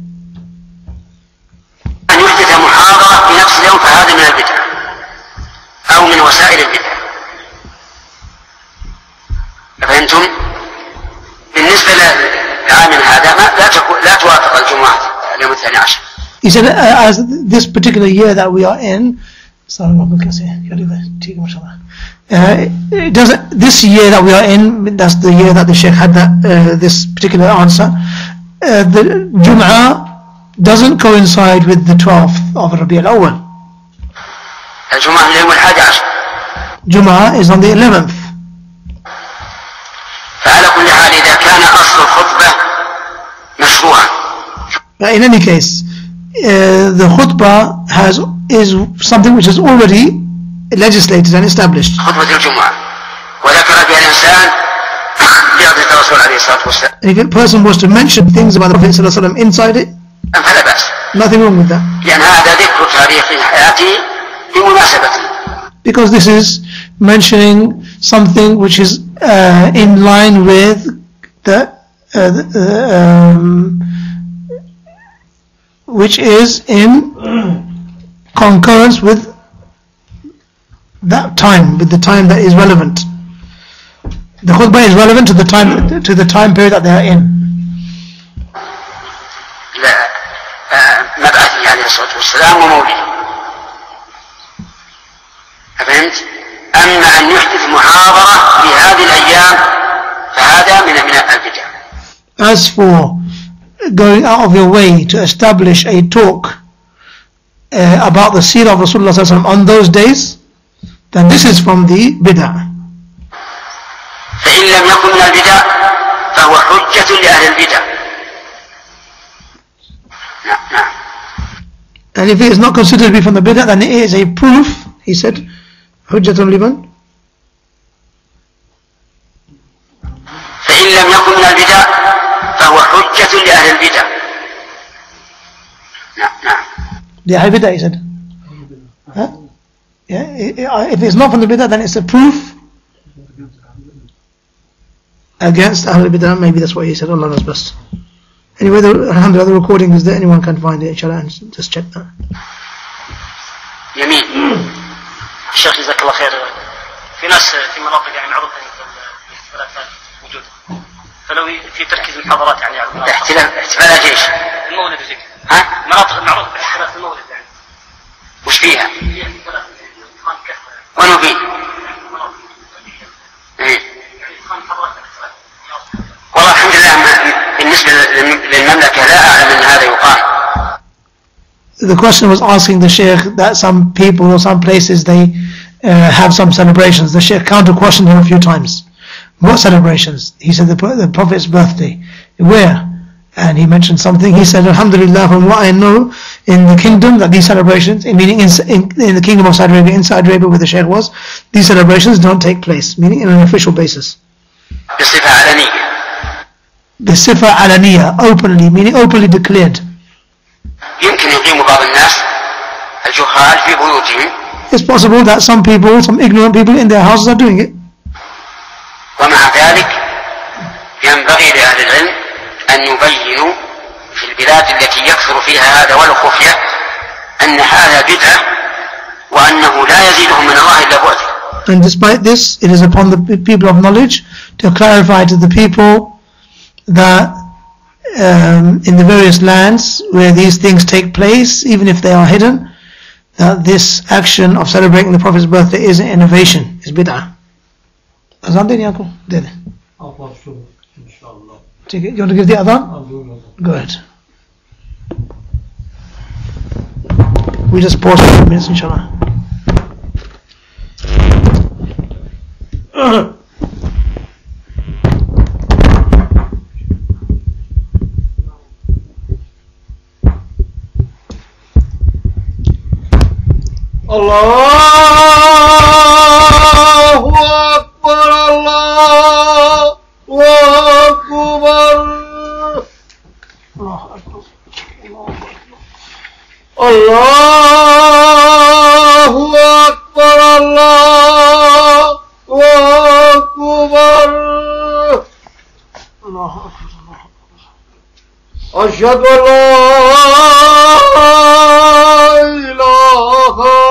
أن يحدث محاضرة في نفس اليوم فهذا من البدع أو من وسائل البدع. فهمتم؟ بالنسبة للعام هذا ما لا تكون لا توافق الجمعة اليوم الثاني عشر. He said, uh, as this particular year that we are in, Uh, it doesn't, this year that we are in, that's the year that the Shaykh had that, uh, this particular answer. Uh, the Jum'ah doesn't coincide with the twelfth of Rabi al-Awwal. Jum'ah is on the eleventh. But in any case, uh, the khutbah has is something which is already legislated and established. And if a person was to mention things about the Prophet ﷺ inside it, nothing wrong with that. Because this is mentioning something which is uh, in line with the, uh, the um, which is in concurrence with that time, with the time that is relevant. The khutbah is relevant to the time to the time period that they are in. مبعثه عليه الصلاة والسلام ومولده. فهمت؟ أما أن يحدث محاضرة في هذه الأيام فهذا من من البدع. As for going out of your way to establish a talk uh, about the seerah of Rasulullah sallallahu alaihi wasallam on those days, then this is from the bid'ah. فإن لم يكن من البدع فهو حجة لأهل البدع. نعم نعم. And if it is not considered to be from the bid'ah, then it is a proof, he said, حجة لمن? فإن لم يكن من البدع فهو حجة لأهل البدع. نعم نعم. لأهل البدع, he said. Huh? Yeah, if it's not from the bid'ah, then it's a proof against Ahl al-Bid'ah. Maybe that's what he said. Allah knows best. Anyway, the, alhamdulillah, the recording is there. Anyone can find it, inshallah, and just check that. جميل. الشيخ جزاك الله خير. في ناس في مناطق يعني معروف ان الاحتفالات موجوده. فلو في تركيز محاضرات يعني على احتفالات ايش؟ المولد وزي كذا. ها؟ مناطق معروف باحتفالات المولد يعني. وش فيها؟ فيها احتفالات وين فيه؟ ايه. والله الحمد لله بالنسبة للمملكة لا أعلم أن هذا يقام. The question was asking the Shaykh that some people or some places they uh, have some celebrations. The Shaykh counter questioned him a few times. What celebrations? He said the, the Prophet's birthday. Where? And he mentioned something. He said, Alhamdulillah, from what I know in the kingdom, that these celebrations, meaning in, in, in the kingdom of Saudi Arabia, inside Arabia where the Shaykh was, these celebrations don't take place, meaning in an official basis. بصفة علنية, openly, meaning openly declared. It's possible that some people, some ignorant people in their houses are doing it. ومع ذلك ينبغي لأهل العلم أن يبينوا في البلاد التي يكثر فيها هذا ولو خفية أن هذا بدعة وأنه لا يزيدهم من الله إلا بعدا. And despite this, it is upon the people of knowledge to clarify to the people that um, in the various lands where these things take place, even if they are hidden, that this action of celebrating the Prophet's birthday is an innovation, is bid'ah. Azan din Yaqub? Did it? Take it. You want to give the adhan? Go ahead. We just pause for a few minutes, inshallah. Allāhu Akbar, Allāhu Akbar, Allāhu Akbar, Allāhu Akbar, Ashhadu an lā ilāha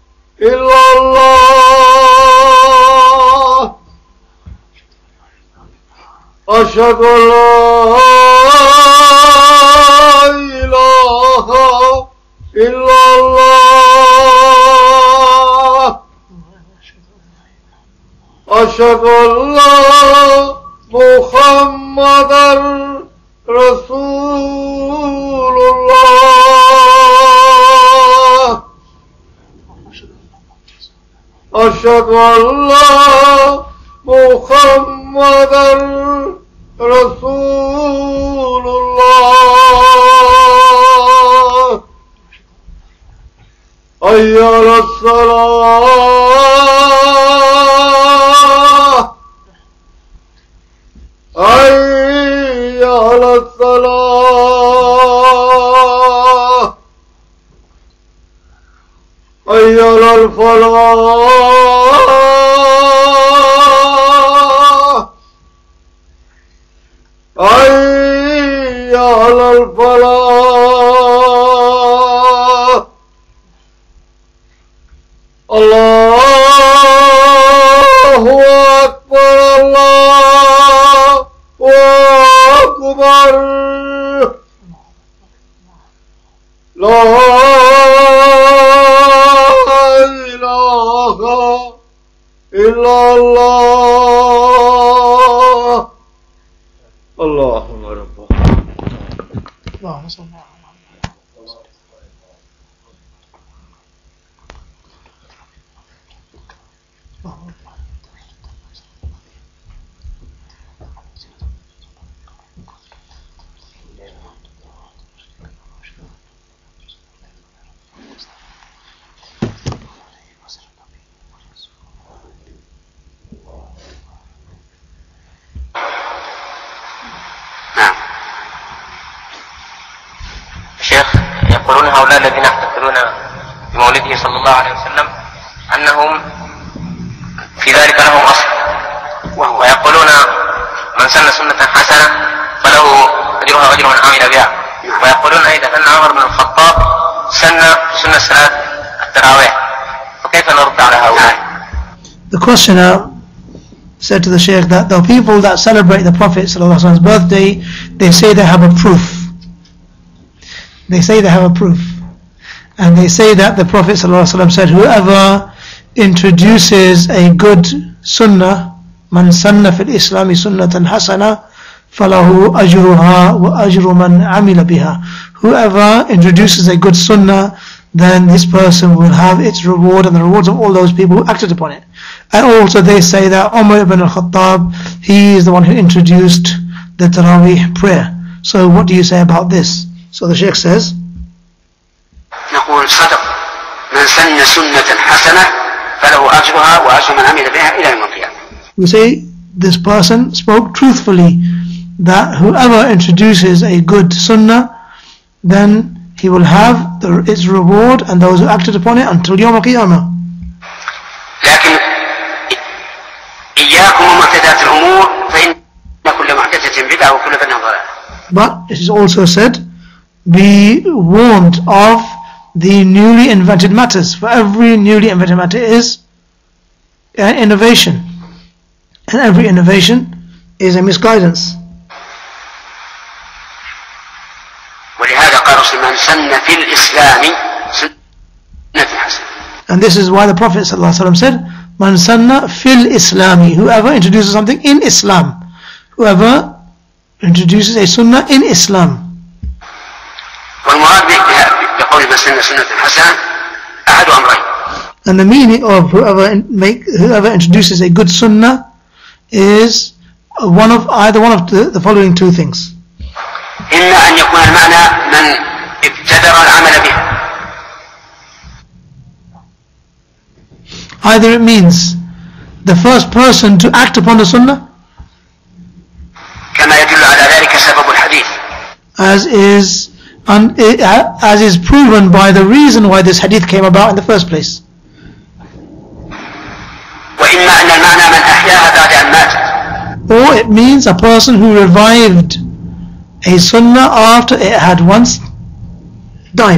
illallah, Ashhadu an lā ilāha illallah, أشهد أن لا محمدا رسول الله أشهد أن لا محمدا رسول الله حي على الصلاة حي على الصلاة حي على الفلاح حي على الفلاح الله أكبر الله أكبر لا إله إلا الله اللهم رب اللهم صل على شيخ يقولون هؤلاء الذين يحتفلون بمولده صلى الله عليه وسلم أنهم في ذلك لهم أصل ويقولون من سن سنة حسنة فله أجرها وأجر من عمل بها ويقولون أيضا أن عمر بن الخطاب سن سنة صلاة التراويح فكيف نرد على هؤلاء؟ The questioner said to the Shaykh that the people that celebrate the Prophet ﷺ's birthday, they say they have a proof. They say they have a proof. And they say that the Prophet ﷺ said, whoever introduces a good sunnah, man sanna fil islami sunnatan hasana, falahu ajruha wa ajru man amila biha. Whoever introduces a good sunnah, then this person will have its reward and the rewards of all those people who acted upon it. And also they say that Umar ibn al-Khattab, he is the one who introduced the Taraweeh prayer. So what do you say about this? So the Shaykh says, نقول صدق من سن سنة حسنة فله أجرها وأجر من عمل بها إلى يوم القيامة. We say this person spoke truthfully, that whoever introduces a good sunnah, then he will have the, its reward and those who acted upon it until Yawm al-Qiyamah. لكن إياكم ومعتدات الأمور فإن كل محدثة بدعة وكل بدعة ضلالة. But it is also said, be warned of the newly invented matters. For every newly invented matter is an innovation, and every innovation is a misguidance. ولهذا قال من سن في الإسلام سنة حسنة. And this is why the Prophet ﷺ said, Man sanna fil islami, whoever introduces something in Islam, whoever introduces a sunnah in Islam. والمراد بقول من سن سنة حسنة أحد أمرين. And the meaning of whoever make whoever introduces a good sunnah is one of either one of the, the following two things. إما أن يكون المعنى من ابتدر العمل به. Either it means the first person to act upon the sunnah, كما يدل على ذلك سبب الحديث. as is un, as is proven by the reason why this hadith came about in the first place. وإما أن المعنى من أحياها بعد أن مات. Or it means a person who revived a sunnah after it had once died.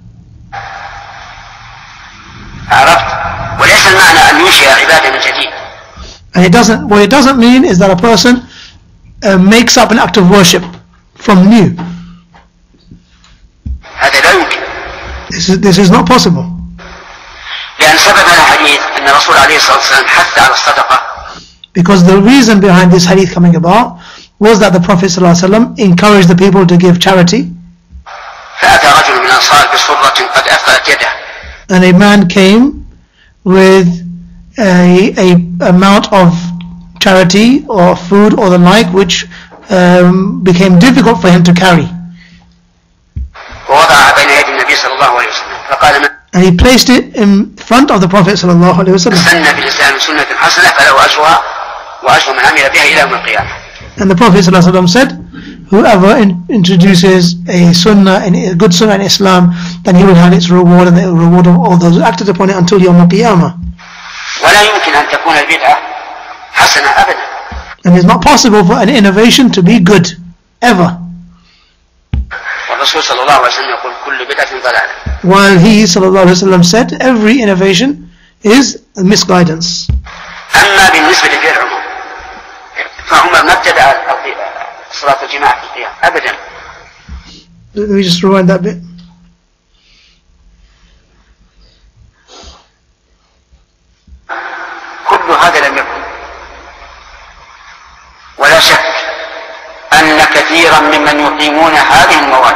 عرفت؟ وليس المعنى أن ينشئ عبادة من جديد. And it doesn't, what it doesn't mean is that a person uh, makes up an act of worship from new. هذا لا يمكن. This is, this is not possible. لأن سبب هذا الحديث أن الرسول عليه الصلاة والسلام حث على الصدقة. because the reason behind this hadith coming about was that the Prophet ﷺ encouraged the people to give charity. And a man came with a, a amount of charity or food or the like which um, became difficult for him to carry. And he placed it in front of the Prophet sallallahu alaihi wasallam. And the Prophet sallallahu alaihi wasallam said, whoever in, introduces a sunnah, a good sunnah in Islam, then he will have its reward and the reward of all those who acted upon it until Yawm al-Qiyamah. And it's not possible for an innovation to be good, ever. While he sallallahu alaihi wasallam said every innovation is misguidance. Let me just rewind that bit. كل هذا لم يكن ولا شك أن كثيرا ممن يقيمون هذه المواد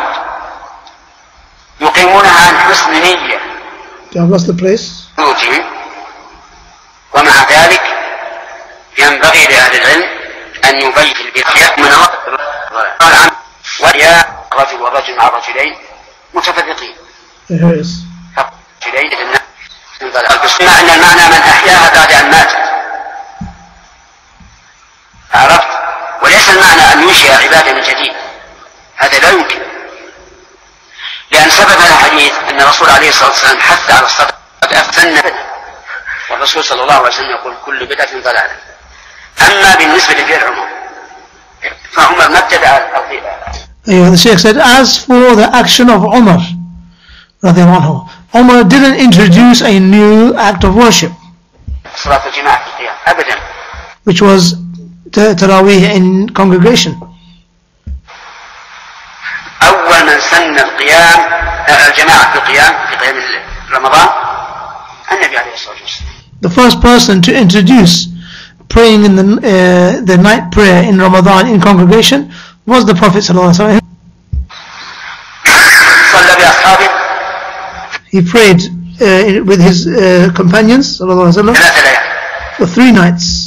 يقيمونها عن حسن نية. I've lost the place. ومع ذلك ينبغي لأهل العلم أن يبين البدع من قال عن ويا رجل والرجل مع رجلين متفرقين. رجلين بمعنى أن المعنى من أحياها بعد أن ماتت. عرفت؟ وليس المعنى أن ينشئ عبادة من جديد. هذا لا يمكن. لأن سبب الحديث أن الرسول عليه الصلاة والسلام حث على الصدقة قد أفتن بدء. والرسول صلى الله عليه وسلم يقول كل بدعة ضلالة. أما بالنسبة للعموم فهم ما ابتدع Yeah, the Shaykh said, as for the action of Umar, radiallahu anhu, Umar didn't introduce a new act of worship, which was Taraweeh in congregation. أول من سن القيام الجماعة في القيام في قيام رمضان النبي عليه الصلاة والسلام. The first person to introduce praying in the uh, the night prayer in Ramadan in congregation was the Prophet sallallahu alaihi wasallam. He prayed uh, with his uh, companions sallallahu alaihi wasallam for three nights.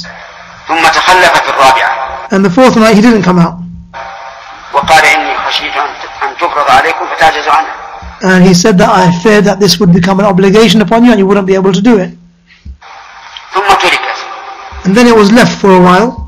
And the fourth night he didn't come out. And he said that I feared that this would become an obligation upon you and you wouldn't be able to do it. And then it was left for a while.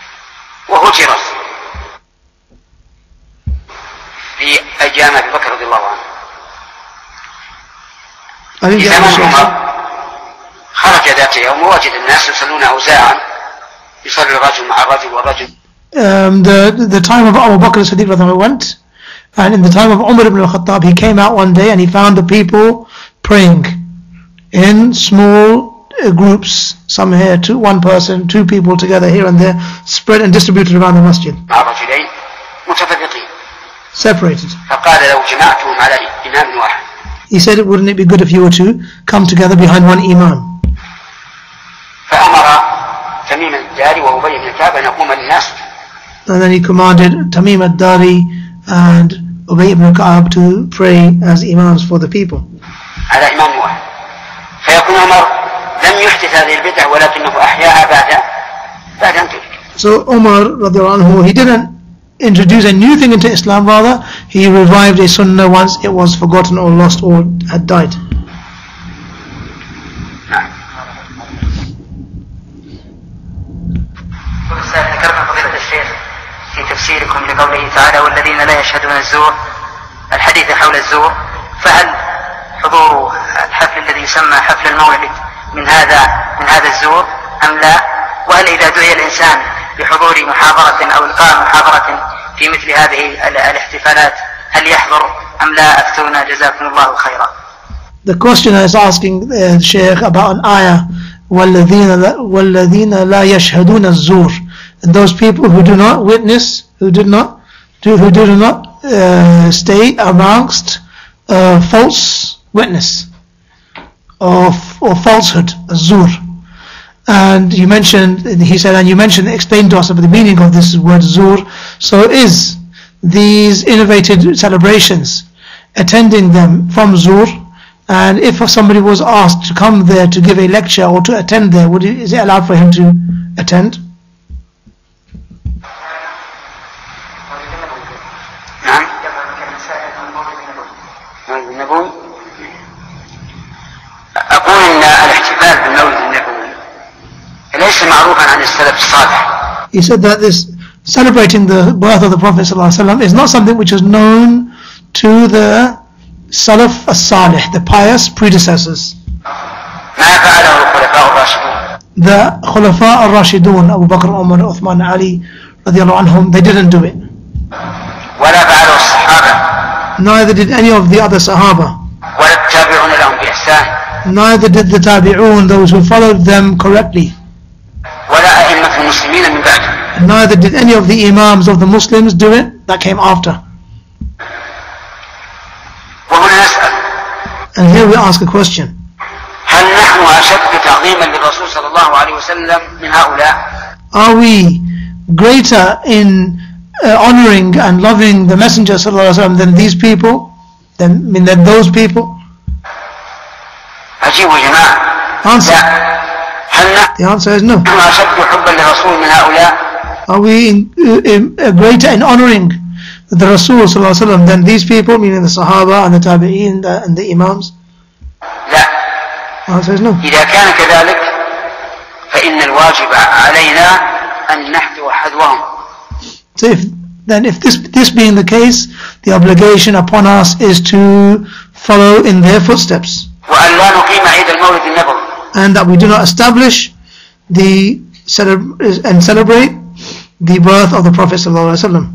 I didn't get the خرج ذات يوم ووجد الناس يصلون أوزاعا يصلي الرجل مع الرجل والرجل. Um, the the time of Abu Bakr as-Siddiq went, and in the time of Umar ibn al-Khattab he came out one day and he found the people praying in small uh, groups, some here, two, one person, two people together here and there, spread and distributed around the masjid, separated. He said, wouldn't it be good if you were to come together behind one imam? And then he commanded Tamim al-Dari and Ubay ibn Ka'ab to pray as imams for the people. So Umar radiallahu anhu, he didn't introduce a new thing into Islam, rather he revived a sunnah once it was forgotten or lost or had died. في تفسيركم لقوله تعالى والذين لا يشهدون الزور الحديث حول الزور فهل حضور الحفل الذي يسمى حفل المولد من هذا من هذا الزور أم لا؟ وهل إذا دعي الإنسان بحضور محاضرة أو إلقاء محاضرة في مثل هذه الاحتفالات هل يحضر أم لا؟ أفتونا جزاكم الله خيرا. The questioner is asking the Shaykh about an ayah وَالَّذِينَ لَا يَشْهَدُونَ الزُّورِ, and those people who do not witness, who did not do, who do not uh, stay amongst uh, false witness or, or falsehood, az-zur. And you mentioned, he said, and you mentioned, explained to us about the meaning of this word zur. So is these innovated celebrations, attending them from zur, and if somebody was asked to come there to give a lecture or to attend there, would it, is it allowed for him to attend? أقول إن الاحتفال بالمولد النبوي ليس معروفا عن السلف الصالح. He said that this celebrating the birth of the Prophet ﷺ is not something which is known to the Salaf as-Salih, the pious predecessors. ما فعله الخلفاء الراشدون. The Khulafa al-Rashidun, Abu Bakr, Umar, Uthman, Ali, radiallahu anhum, they didn't do it. ولا فعله الصحابة. Neither did any of the other Sahaba. ولا التابعون لهم بإحسان. Neither did the Tabi'un, those who followed them correctly. ولا أئمة المسلمين من بعدهم. And neither did any of the Imams of the Muslims do it, that came after. وهنا نسأل. And here we ask a question. هل نحن أشد تعظيما للرسول صلى الله عليه وسلم من هؤلاء؟ Are we greater in uh, honoring and loving the Messenger sallallahu alaihi wasallam than these people, than, I mean, than those people? أجيبوا يا جماعة. Answer. لا. هل The answer is no. نحن أشد حبا للرسول من هؤلاء؟ Are we in, in, uh, greater in honoring the Rasul sallallahu alaihi wasallam than these people, meaning the Sahaba and the Tabi'in and the, and the Imams? لا. The answer is no. إذا كان كذلك فإن الواجب علينا أن نحذو حذوهم. So if, then if this, this being the case, the obligation upon us is to follow in their footsteps. وأن لا نقيم عيد المولد النبوي. And that we do not establish the celebra- and celebrate the birth of the Prophet sallallahu alaihi wasallam.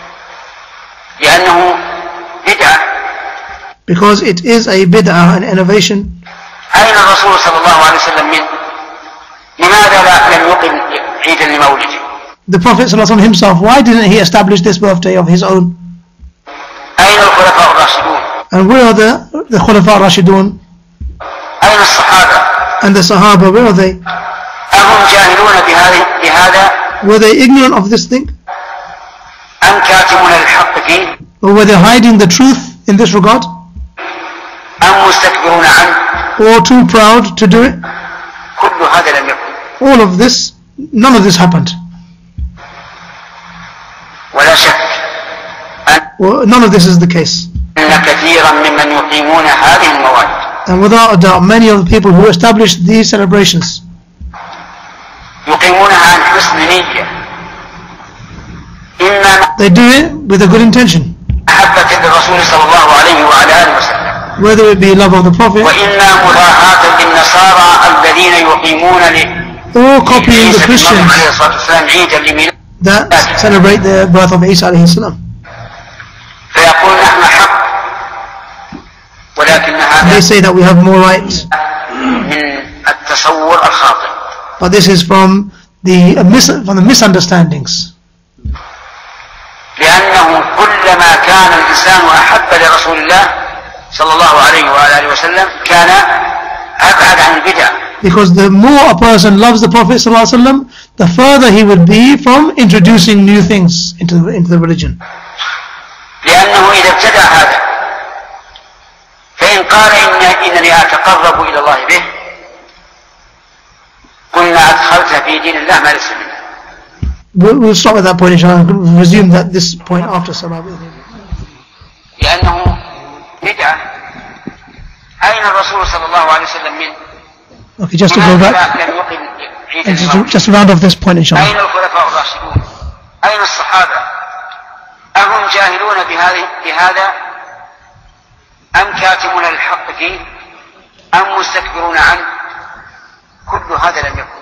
لأنه بدعة. Because it is a bid'ah, an innovation. أين الرسول صلى الله عليه وسلم من؟ لماذا لا لم يقم عيد المولد؟ The Prophet sallallahu alaihi wasallam himself, why didn't he establish this birthday of his own? أين الخلفاء الراشدون؟ And where are the, the Khulafa Rashidun? أين الصحابة؟ And the Sahaba, where are they? أهم جاهلون بهذه بهذا؟ Were they ignorant of this thing? أم كاتمون الحق فيه؟ Or were they hiding the truth in this regard? أم مستكبرون عنه؟ Or too proud to do it? كل هذا لم يكن. All of this, none of this happened. ولا شك أن Well, none of this is the case. كثيرا ممن يقيمون هذه المواد And without a doubt, many of the people who established these celebrations, يقيمونها عن حسن نية. إما they do it with a good intention, محبة للرسول صلى الله عليه وعلى آله وسلم. whether it be love of the Prophet وإما مراعاة للنصارى الذين يقيمون or copying the لعيسى بن مريم Christians عليه الصلاة والسلام عيدا لميلاده. that celebrate the birth of Isa alayhi salam. فيقول نحن حق ولكن They هذا say that we have more rights, من التصور الخاطئ. but this is from the uh, mis- from the misunderstandings. لأنه كلما كان الإنسان أحب لرسول الله صلى الله عليه وآله وسلم كان أبعد عن البدع. Because the more a person loves the Prophet sallallahu alaihi wasallam, the further he would be from introducing new things into the, into the religion. لأنه إذا ابتدع هذا فإن قال إن إنني أتقرب إلى الله به قلنا أدخلت في دين الله ما ليس منه. We'll, we'll stop at that point inshallah and we'll resume that this point after salah. لأنه بدعة. أين الرسول صلى الله عليه وسلم منه؟ Okay, just to go back لم يقم عيد and just to, المولد. just to round off this point inshallah. أين الخلفاء الراشدون؟ أين الصحابة؟ أهم جاهلون بهذه بهذا؟ أم كاتمون الحق فيه؟ أم مستكبرون عنه؟ كل هذا لم يكن.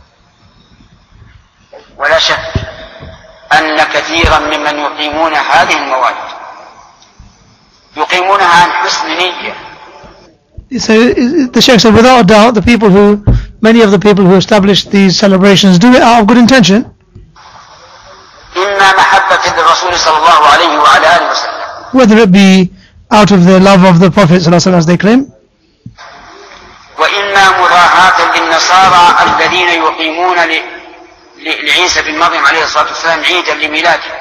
ولا شك أن كثيرا ممن يقيمون هذه المواد يقيمونها عن حسن نية. So the Shaykh said, without a doubt, the people who, many of the people who established these celebrations do it out of good intention. إما محبة للرسول صلى الله عليه وعلى آله وسلم. Whether it be out of the love of the Prophet sallallahu alaihi wasallam as they claim, وإما مراعاة النصارى الذين يقيمون لعيسى بن مريم عليه الصلاة والسلام عيدا لميلاده.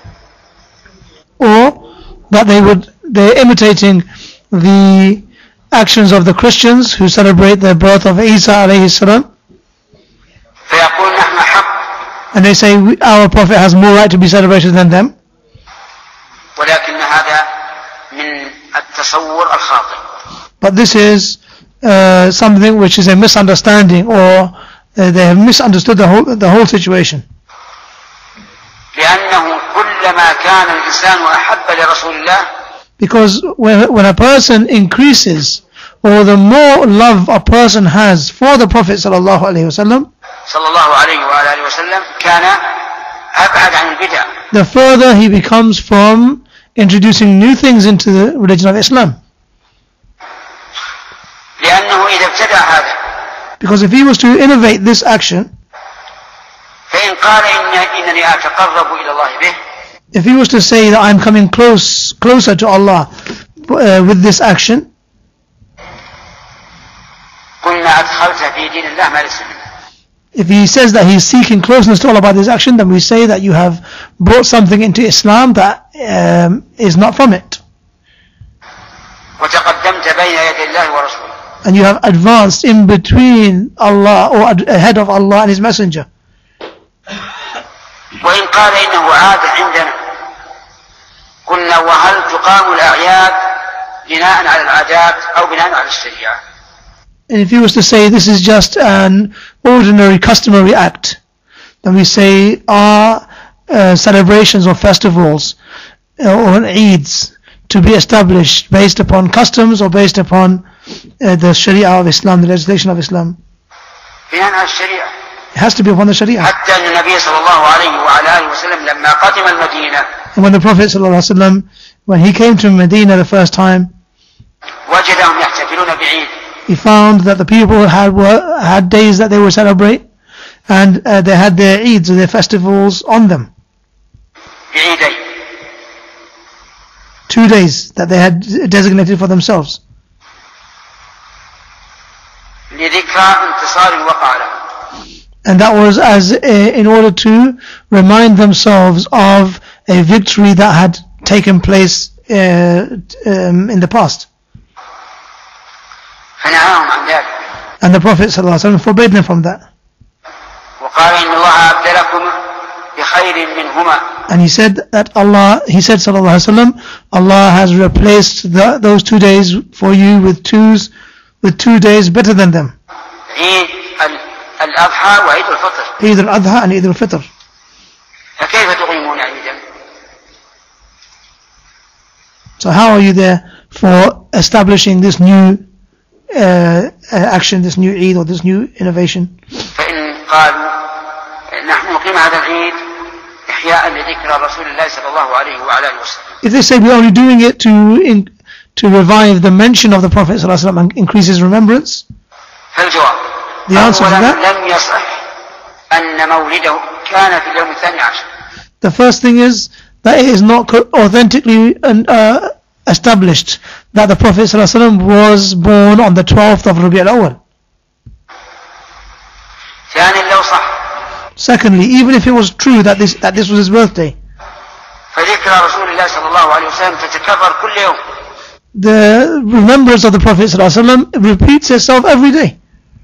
Or that they would, they're imitating the actions of the Christians who celebrate the birth of Isa alayhi salam. فيقول نحن حق. And they say we, our Prophet has more right to be celebrated than them. ولكن هذا من التصور الخاطئ. But this is uh, something which is a misunderstanding, or uh, they have misunderstood the whole the whole situation. لأنه كلما كان الإنسان أحب لرسول الله. Because when, when a person increases, or the more love a person has for the Prophet sallallahu alaihi wasallam, sallallahu alayhi wa alihi wasallam, كان أبعد عن البدع. The further he becomes from introducing new things into the religion of Islam. لأنه إذا ابتدع هذا. Because if he was to innovate this action, فإن قال إن إنني أتقرب إلى الله به. If he was to say that I'm coming close, closer to Allah uh, with this action, قلنا أدخلت في دين الله ما ليس منه. If he says that he is seeking closeness to Allah by this action, then we say that you have brought something into Islam that um, is not from it. وتقدمت بين يدي الله ورسوله. And you have advanced in between Allah, or ahead of Allah and His Messenger. وإن قال إنه عاد عندنا قلنا وهل تقام الأعياد بناء على العادات أو بناء على الشريعة. And if he was to say this is just an ordinary customary act, then we say are uh, celebrations or festivals uh, or Eids to be established based upon customs or based upon uh, the Sharia of Islam, the legislation of Islam. بناء على الشريعة. It has to be upon the Sharia. حتى أن النبي صلى الله عليه وعلى آله وسلم لما قدم المدينة. And when the Prophet ﷺ, when he came to Medina the first time, وجدهم يحتفلون بعيد. He found that the people had were, had days that they would celebrate, and uh, they had their Eids, their festivals on them. بعيدين. Two days that they had designated for themselves. لذكرى انتصار وقع لهم. And that was as a, in order to remind themselves of a victory that had taken place uh, um, in the past. فنهاهم عن ذلك. And the Prophet ﷺ forbade them from that. وقال إن الله أبدلكم بخير منهما. And he said that Allah, he said sallallahu alaihi wasallam, Allah has replaced the, those two days for you with twos, with two days better than them. عيد الأضحى وعيد الفطر. Eid al-Adha and Eid al-Fitr. فكيف تقيمون عيدا؟ So how are you there for establishing this new uh, action, this new Eid or this new innovation? فإن قالوا نحن نقيم هذا العيد إحياء لذكرى رسول الله صلى الله عليه وعلى آله وسلم. If they say we're only doing it to in, to revive the mention of the Prophet ﷺ and increase his remembrance, فالجواب the answer to that, لم يصح أن مولده كان في اليوم الثاني عشر. the first thing is that it is not authentically uh, established that the Prophet ﷺ was born on the twelfth of Rabi' al-Awwal. ثانيا لو صح. Secondly, even if it was true that this that this was his birthday, فذكرى رسول الله صلى الله عليه وسلم تتكرر كل يوم. the remembrance of the Prophet ﷺ repeats itself every day.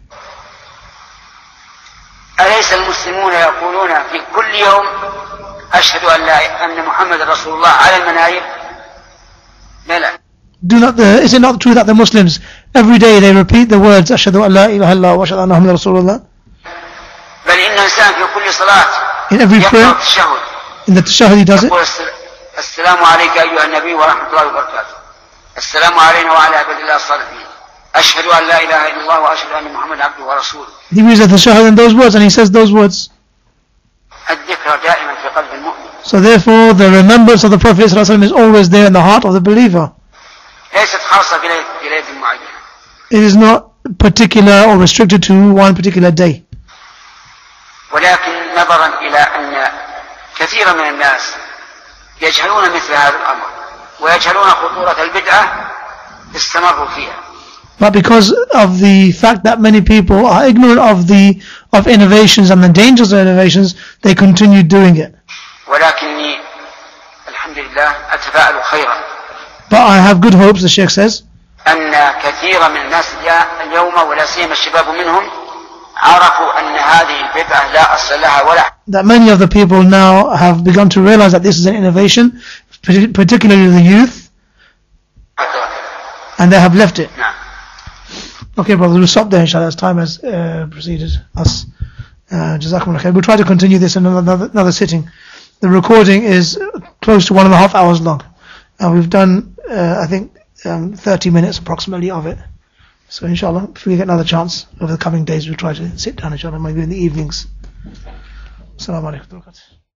أليس المسلمون يقولون في كل يوم أشهد أن لا أن محمد رسول الله على المناير؟ لا. Do not the, is it not true that the Muslims every day they repeat the words أشهد أن لا إله إلا الله وأشهد أن محمد رسول الله? بل إن الإنسان في كل صلاة In every prayer, يقرأ التشهد. in the tashahhud he does it. يقول السلام عليك أيها النبي ورحمة الله وبركاته. السلام علينا وعلى عباد الله الصالحين. أشهد أن لا إله إلا الله وأشهد أن محمد عبده ورسوله. He reads the tashahhud in those words and he says those words. الذكر دائما في قلب المؤمن. So therefore the remembrance of the Prophet ﷺ is always there in the heart of the believer. ليست خاصة بليلة معينة. It is not particular or restricted to one particular day. ولكن نظرا إلى أن كثيرا من الناس يجهلون مثل هذا الأمر ويجهلون خطورة البدعة استمروا فيها. But because of the fact that many people are ignorant of the of innovations and the dangers of innovations, they continue doing it. ولكني الحمد لله أتفاءل خيرا. But I have good hopes, the Shaykh says, أن كثير من الناس اليوم ولا سيما الشباب منهم عرفوا أن هذه البدعة لا أصل لها ولا. That many of the people now have begun to realize that this is an innovation, particularly the youth, and they have left it. نعم. Okay, brother, we'll stop there, inshallah, as time has uh, preceded us. Uh, Jazakumullah khair. We'll try to continue this in another, another sitting. The recording is close to one and a half hours long. And we've done, uh, I think, um, thirty minutes approximately of it. So inshallah, if we get another chance over the coming days, we'll try to sit down, inshallah, maybe in the evenings. Assalamu alaikum.